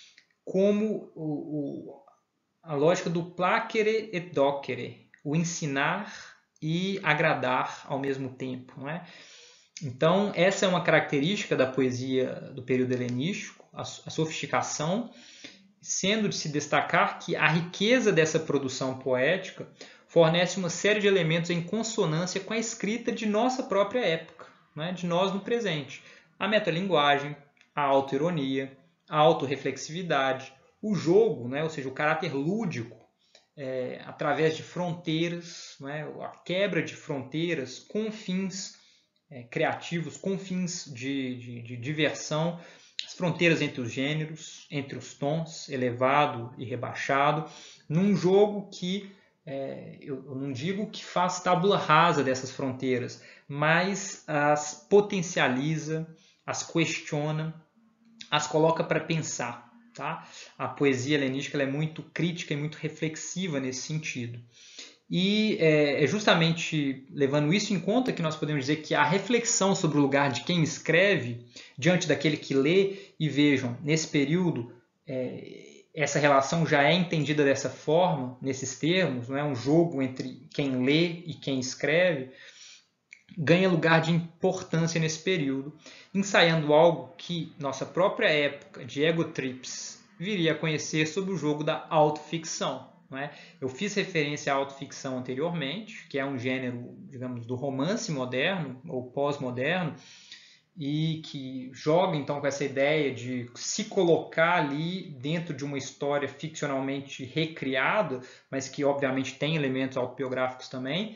A: como o, o, a lógica do placere et docere, o ensinar e agradar ao mesmo tempo. Não é? Então, essa é uma característica da poesia do período helenístico, a, a sofisticação, sendo de se destacar que a riqueza dessa produção poética fornece uma série de elementos em consonância com a escrita de nossa própria época, não é? De nós no presente. A metalinguagem, a autoironia, a autorreflexividade, o jogo, né? Ou seja, o caráter lúdico, é, através de fronteiras, né? A quebra de fronteiras com fins é, criativos, com fins de, de, de diversão, as fronteiras entre os gêneros, entre os tons, elevado e rebaixado, num jogo que, é, eu, eu não digo que faz tábula rasa dessas fronteiras, mas as potencializa, as questiona, as coloca para pensar. Tá? A poesia helenística ela é muito crítica e muito reflexiva nesse sentido. E é justamente levando isso em conta que nós podemos dizer que a reflexão sobre o lugar de quem escreve diante daquele que lê, e vejam, nesse período, é, essa relação já é entendida dessa forma, nesses termos, não é um jogo entre quem lê e quem escreve, ganha lugar de importância nesse período, ensaiando algo que nossa própria época de egotrips viria a conhecer sob o jogo da autoficção. Não é? Eu fiz referência à autoficção anteriormente, que é um gênero, digamos, do romance moderno ou pós-moderno, e que joga então com essa ideia de se colocar ali dentro de uma história ficcionalmente recriada, mas que obviamente tem elementos autobiográficos também.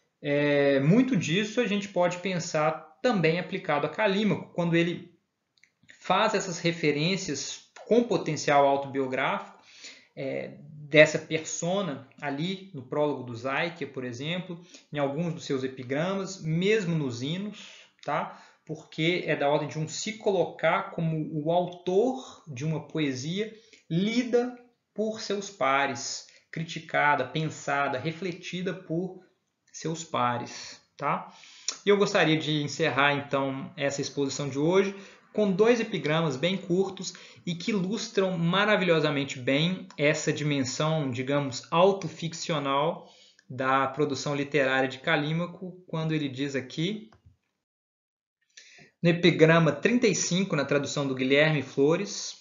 A: É, muito disso a gente pode pensar também aplicado a Calímaco, quando ele faz essas referências com potencial autobiográfico, é, dessa persona ali no prólogo do Zaíquia, por exemplo, em alguns dos seus epigramas, mesmo nos hinos, tá? Porque é da ordem de um se colocar como o autor de uma poesia lida por seus pares, criticada, pensada, refletida por seus pares. Tá? E eu gostaria de encerrar então essa exposição de hoje com dois epigramas bem curtos e que ilustram maravilhosamente bem essa dimensão, digamos, autoficcional da produção literária de Calímaco, quando ele diz aqui, no epigrama trinta e cinco, na tradução do Guilherme Flores: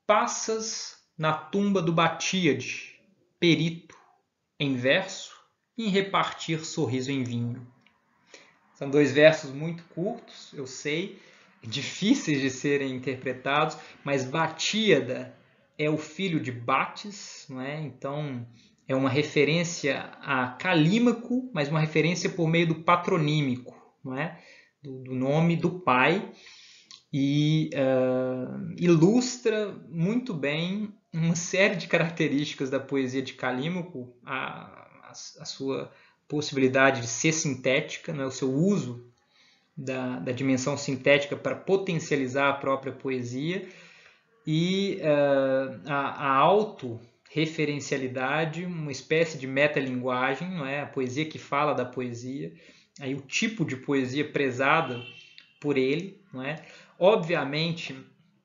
A: passas na tumba do Batíade, perito, em verso, em repartir sorriso em vinho. São dois versos muito curtos, eu sei, difíceis de serem interpretados, mas Batíada é o filho de Bates, não é? Então é uma referência a Calímaco, mas uma referência por meio do patronímico, não é? do, do nome do pai, e uh, ilustra muito bem uma série de características da poesia de Calímaco, a, a, a sua possibilidade de ser sintética, né, o seu uso da, da dimensão sintética para potencializar a própria poesia, e uh, a, a autorreferencialidade, uma espécie de metalinguagem, não é? A poesia que fala da poesia, aí o tipo de poesia prezada por ele, não é? Obviamente,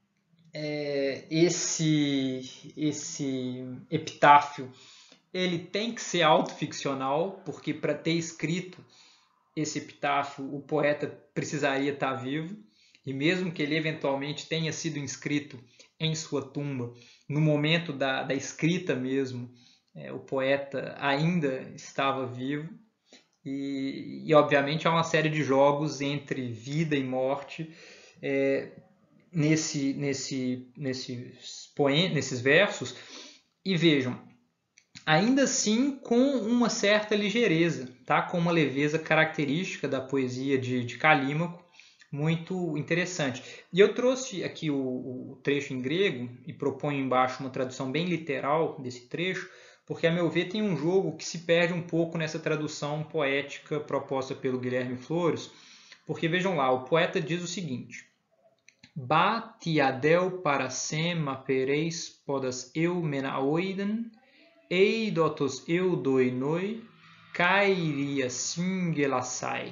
A: é, esse, esse epitáfio ele tem que ser autoficcional, porque para ter escrito esse epitáfio o poeta precisaria estar vivo, e mesmo que ele eventualmente tenha sido inscrito em sua tumba, no momento da, da escrita mesmo, é, o poeta ainda estava vivo, e, e obviamente há uma série de jogos entre vida e morte, é, nesse, nesse, nesses, poem, nesses versos, e vejam, ainda assim com uma certa ligeireza, tá? Com uma leveza característica da poesia de, de Calímaco, muito interessante. E eu trouxe aqui o, o trecho em grego e proponho embaixo uma tradução bem literal desse trecho, porque a meu ver tem um jogo que se perde um pouco nessa tradução poética proposta pelo Guilherme Flores, porque vejam lá, o poeta diz o seguinte: Batiadeu parasem apereis podas eu menaoiden, eidotos eu doinoi, kairia singelassai.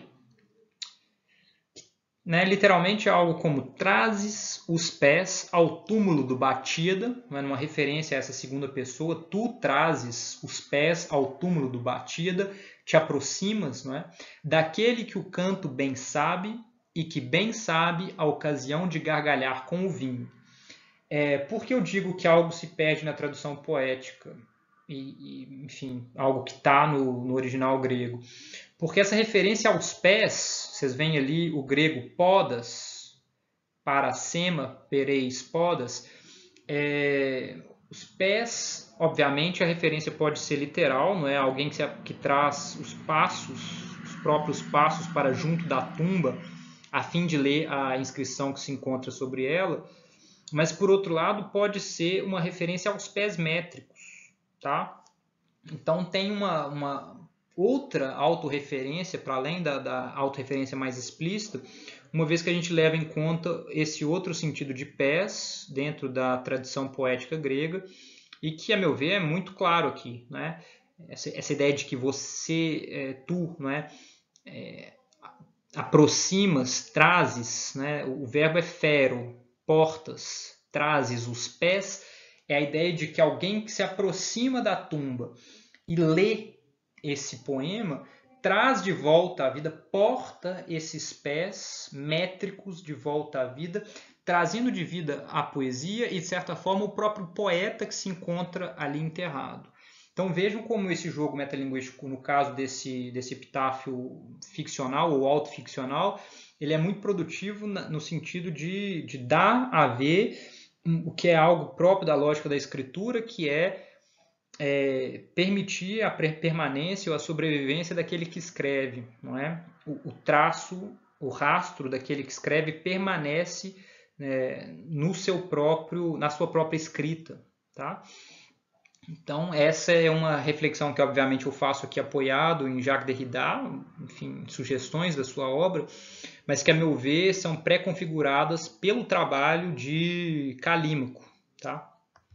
A: Né? Literalmente é algo como trazes os pés ao túmulo do Batíada, né? Numa referência a essa segunda pessoa, tu trazes os pés ao túmulo do Batíada, te aproximas, não é? Daquele que o canto bem sabe e que bem sabe a ocasião de gargalhar com o vinho. É, por que eu digo que algo se perde na tradução poética? E, e enfim, algo que está no, no original grego. Porque essa referência aos pés, vocês veem ali o grego podas, parasema, pereis, podas, é, os pés, obviamente a referência pode ser literal, não é? Alguém que, se, que traz os passos, os próprios passos para junto da tumba, a fim de ler a inscrição que se encontra sobre ela, mas por outro lado pode ser uma referência aos pés métricos, tá? Então tem uma, uma outra autorreferência, para além da, da autorreferência mais explícita, uma vez que a gente leva em conta esse outro sentido de pés dentro da tradição poética grega, e que, a meu ver, é muito claro aqui, né? Essa, essa ideia de que você, é, tu, não é, é, aproximas, trazes, né? O verbo é fero, portas, trazes os pés, é a ideia de que alguém que se aproxima da tumba e lê esse poema traz de volta à vida, porta esses pés métricos de volta à vida, trazendo de vida a poesia e, de certa forma, o próprio poeta que se encontra ali enterrado. Então vejam como esse jogo metalinguístico, no caso desse, desse epitáfio ficcional ou autoficcional, ele é muito produtivo no sentido de, de dar a ver o que é algo próprio da lógica da escritura, que é, é permitir a permanência ou a sobrevivência daquele que escreve, não é? O, o traço, o rastro daquele que escreve permanece, é, no seu próprio, na sua própria escrita, tá? Então, essa é uma reflexão que, obviamente, eu faço aqui apoiado em Jacques Derrida, enfim, sugestões da sua obra, mas que, a meu ver, são pré-configuradas pelo trabalho de Calímaco. Tá?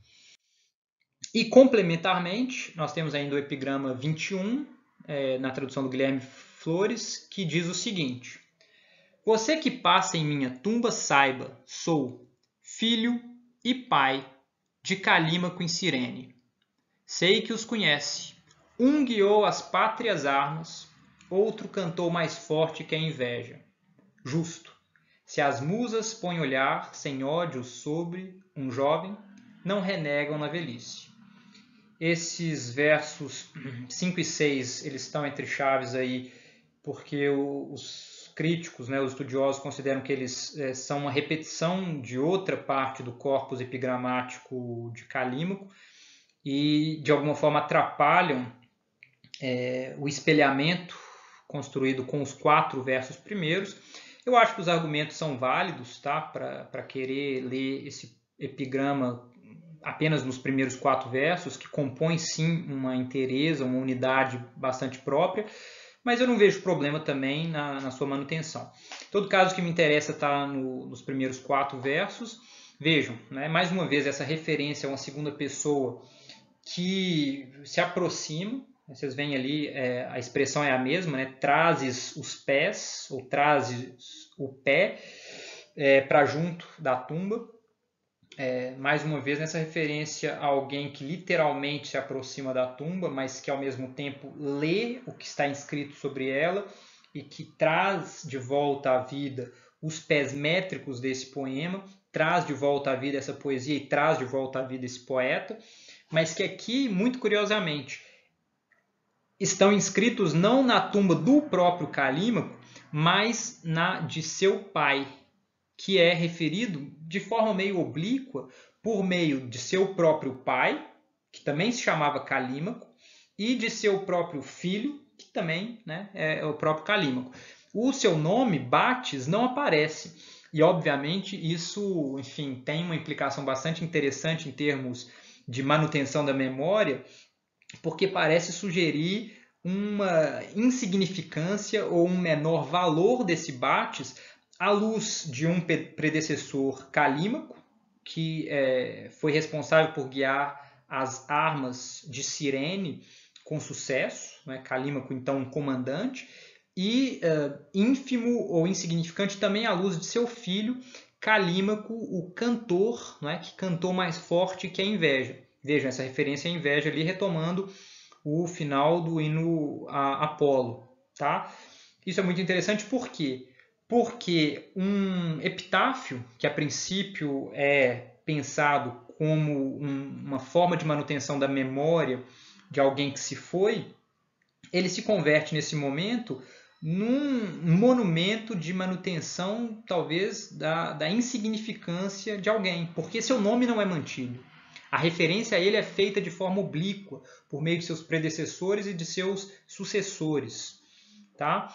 A: E, complementarmente, nós temos ainda o epigrama vinte e um, é, na tradução do Guilherme Flores, que diz o seguinte: Você que passa em minha tumba saiba, sou filho e pai de Calímaco em Cirene. Sei que os conhece. Um guiou as pátrias armas, outro cantou mais forte que a inveja. Justo. Se as musas põem olhar sem ódio sobre um jovem, não renegam na velhice. esses versos cinco e seis, eles estão entre chaves aí, porque os críticos, né, os estudiosos, consideram que eles é, são uma repetição de outra parte do corpus epigramático de Calímaco e, de alguma forma, atrapalham é, o espelhamento construído com os quatro versos primeiros. Eu acho que os argumentos são válidos, tá, para querer ler esse epigrama apenas nos primeiros quatro versos, que compõe sim uma inteireza, uma unidade bastante própria, mas eu não vejo problema também na, na sua manutenção. Em todo caso, o que me interessa está no, nos primeiros quatro versos. Vejam, né, mais uma vez, essa referência a uma segunda pessoa que se aproxima. Vocês veem ali, é, a expressão é a mesma, né? Trazes os pés, ou trazes o pé é, para junto da tumba. É, mais uma vez, nessa referência a alguém que literalmente se aproxima da tumba, mas que ao mesmo tempo lê o que está inscrito sobre ela e que traz de volta à vida os pés métricos desse poema, traz de volta à vida essa poesia e traz de volta à vida esse poeta, mas que aqui, muito curiosamente, estão inscritos não na tumba do próprio Calímaco, mas na de seu pai, que é referido de forma meio oblíqua por meio de seu próprio pai, que também se chamava Calímaco, e de seu próprio filho, que também, né, é o próprio Calímaco. O seu nome, Bates, não aparece. E, obviamente, isso, enfim, tem uma implicação bastante interessante em termos de manutenção da memória, porque parece sugerir uma insignificância ou um menor valor desse Bates à luz de um predecessor Calímaco, que é, foi responsável por guiar as armas de Cirene com sucesso, né? Calímaco, então, um comandante, e uh, ínfimo ou insignificante também à luz de seu filho, Calímaco, o cantor, né? Que cantou mais forte que a inveja. Vejam, essa referência à inveja ali, retomando o final do hino a Apolo. Tá? Isso é muito interessante, por quê? Porque um epitáfio, que a princípio é pensado como um, uma forma de manutenção da memória de alguém que se foi, ele se converte nesse momento num monumento de manutenção, talvez, da, da insignificância de alguém, porque seu nome não é mantido. A referência a ele é feita de forma oblíqua, por meio de seus predecessores e de seus sucessores. Tá?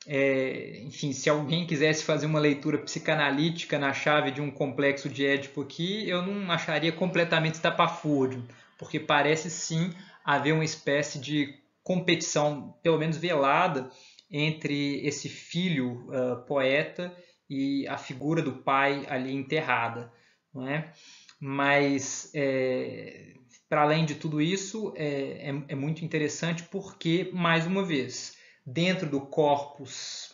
A: É, enfim, se alguém quisesse fazer uma leitura psicanalítica na chave de um complexo de Édipo aqui, eu não acharia completamente estapafúrdio, porque parece sim haver uma espécie de competição, pelo menos velada, entre esse filho uh, poeta e a figura do pai ali enterrada. Não é? Mas, é, para além de tudo isso, é, é, é muito interessante porque, mais uma vez, dentro do corpus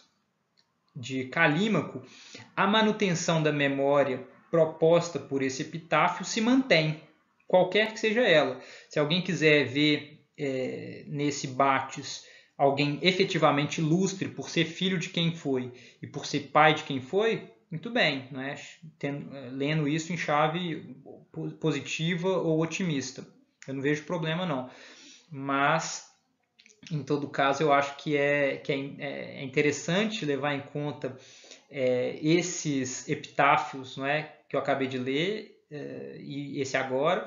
A: de Calímaco, a manutenção da memória proposta por esse epitáfio se mantém, qualquer que seja ela. Se alguém quiser ver é, nesse Bates alguém efetivamente ilustre por ser filho de quem foi e por ser pai de quem foi, muito bem, né? Tendo, lendo isso em chave positiva ou otimista. Eu não vejo problema, não. Mas, em todo caso, eu acho que é, que é, é interessante levar em conta é, esses epitáfios, não é, que eu acabei de ler, é, e esse agora,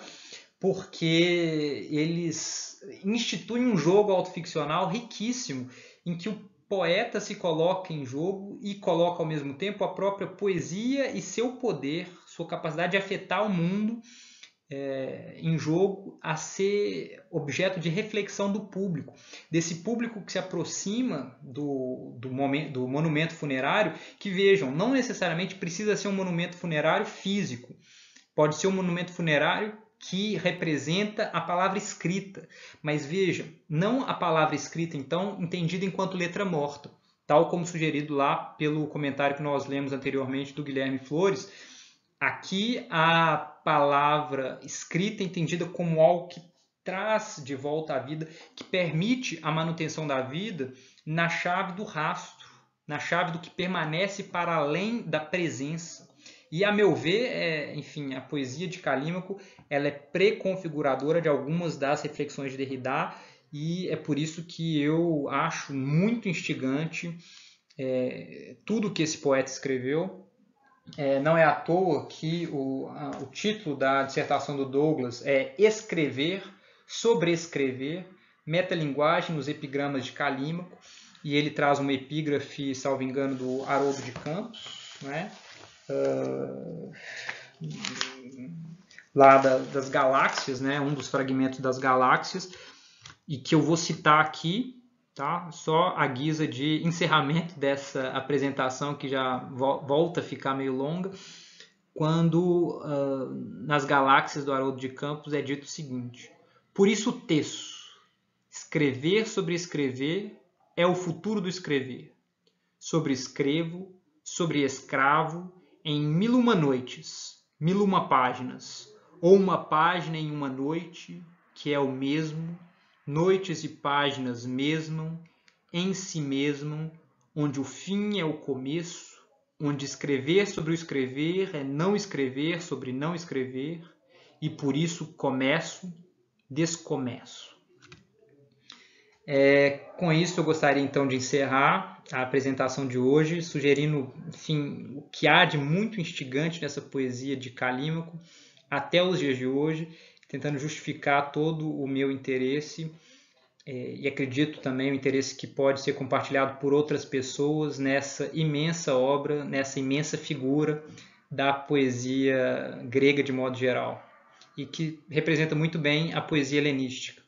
A: porque eles instituem um jogo autoficcional riquíssimo, em que o poeta se coloca em jogo e coloca ao mesmo tempo a própria poesia e seu poder, sua capacidade de afetar o mundo é, em jogo a ser objeto de reflexão do público. Desse público que se aproxima do, do, momento, do monumento funerário, que vejam, não necessariamente precisa ser um monumento funerário físico. Pode ser um monumento funerário que representa a palavra escrita. Mas veja, não a palavra escrita, então, entendida enquanto letra morta, tal como sugerido lá pelo comentário que nós lemos anteriormente do Guilherme Flores. Aqui a palavra escrita é entendida como algo que traz de volta à vida, que permite a manutenção da vida na chave do rastro, na chave do que permanece para além da presença. E, a meu ver, é, enfim, a poesia de Calímaco ela é preconfiguradora de algumas das reflexões de Derrida, e é por isso que eu acho muito instigante é, tudo que esse poeta escreveu. É, não é à toa que o, a, o título da dissertação do Douglas é Escrever, Sobrescrever, Metalinguagem nos Epigramas de Calímaco, e ele traz uma epígrafe, salvo engano, do Haroldo de Campos, né? Uh, lá da, das galáxias, né? Um dos fragmentos das galáxias, e que eu vou citar aqui, tá? Só a guisa de encerramento dessa apresentação, que já volta a ficar meio longa, quando uh, nas galáxias do Haroldo de Campos é dito o seguinte: por isso o texto, escrever sobre escrever é o futuro do escrever. Sobre escrevo, sobre escravo, em mil uma noites, mil uma páginas, ou uma página em uma noite, que é o mesmo, noites e páginas mesmam, em si mesmam, onde o fim é o começo, onde escrever sobre o escrever é não escrever sobre não escrever, e por isso começo, descomeço. É, com isso eu gostaria então de encerrar a apresentação de hoje, sugerindo, enfim, o que há de muito instigante nessa poesia de Calímaco até os dias de hoje, tentando justificar todo o meu interesse é, e acredito também o interesse que pode ser compartilhado por outras pessoas nessa imensa obra, nessa imensa figura da poesia grega de modo geral, e que representa muito bem a poesia helenística.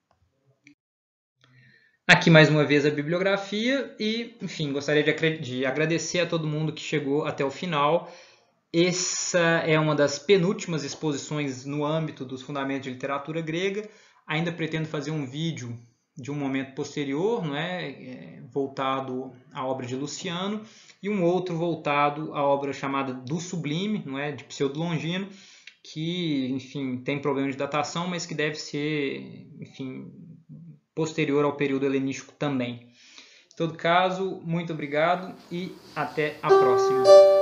A: Aqui mais uma vez a bibliografia e, enfim, gostaria de, de agradecer a todo mundo que chegou até o final. Essa é uma das penúltimas exposições no âmbito dos fundamentos de literatura grega. Ainda pretendo fazer um vídeo de um momento posterior, não é? É, voltado à obra de Luciano, e um outro voltado à obra chamada do Sublime, não é? De Pseudo Longino, que, enfim, tem problema de datação, mas que deve ser, enfim, posterior ao período helenístico também. Em todo caso, muito obrigado e até a próxima.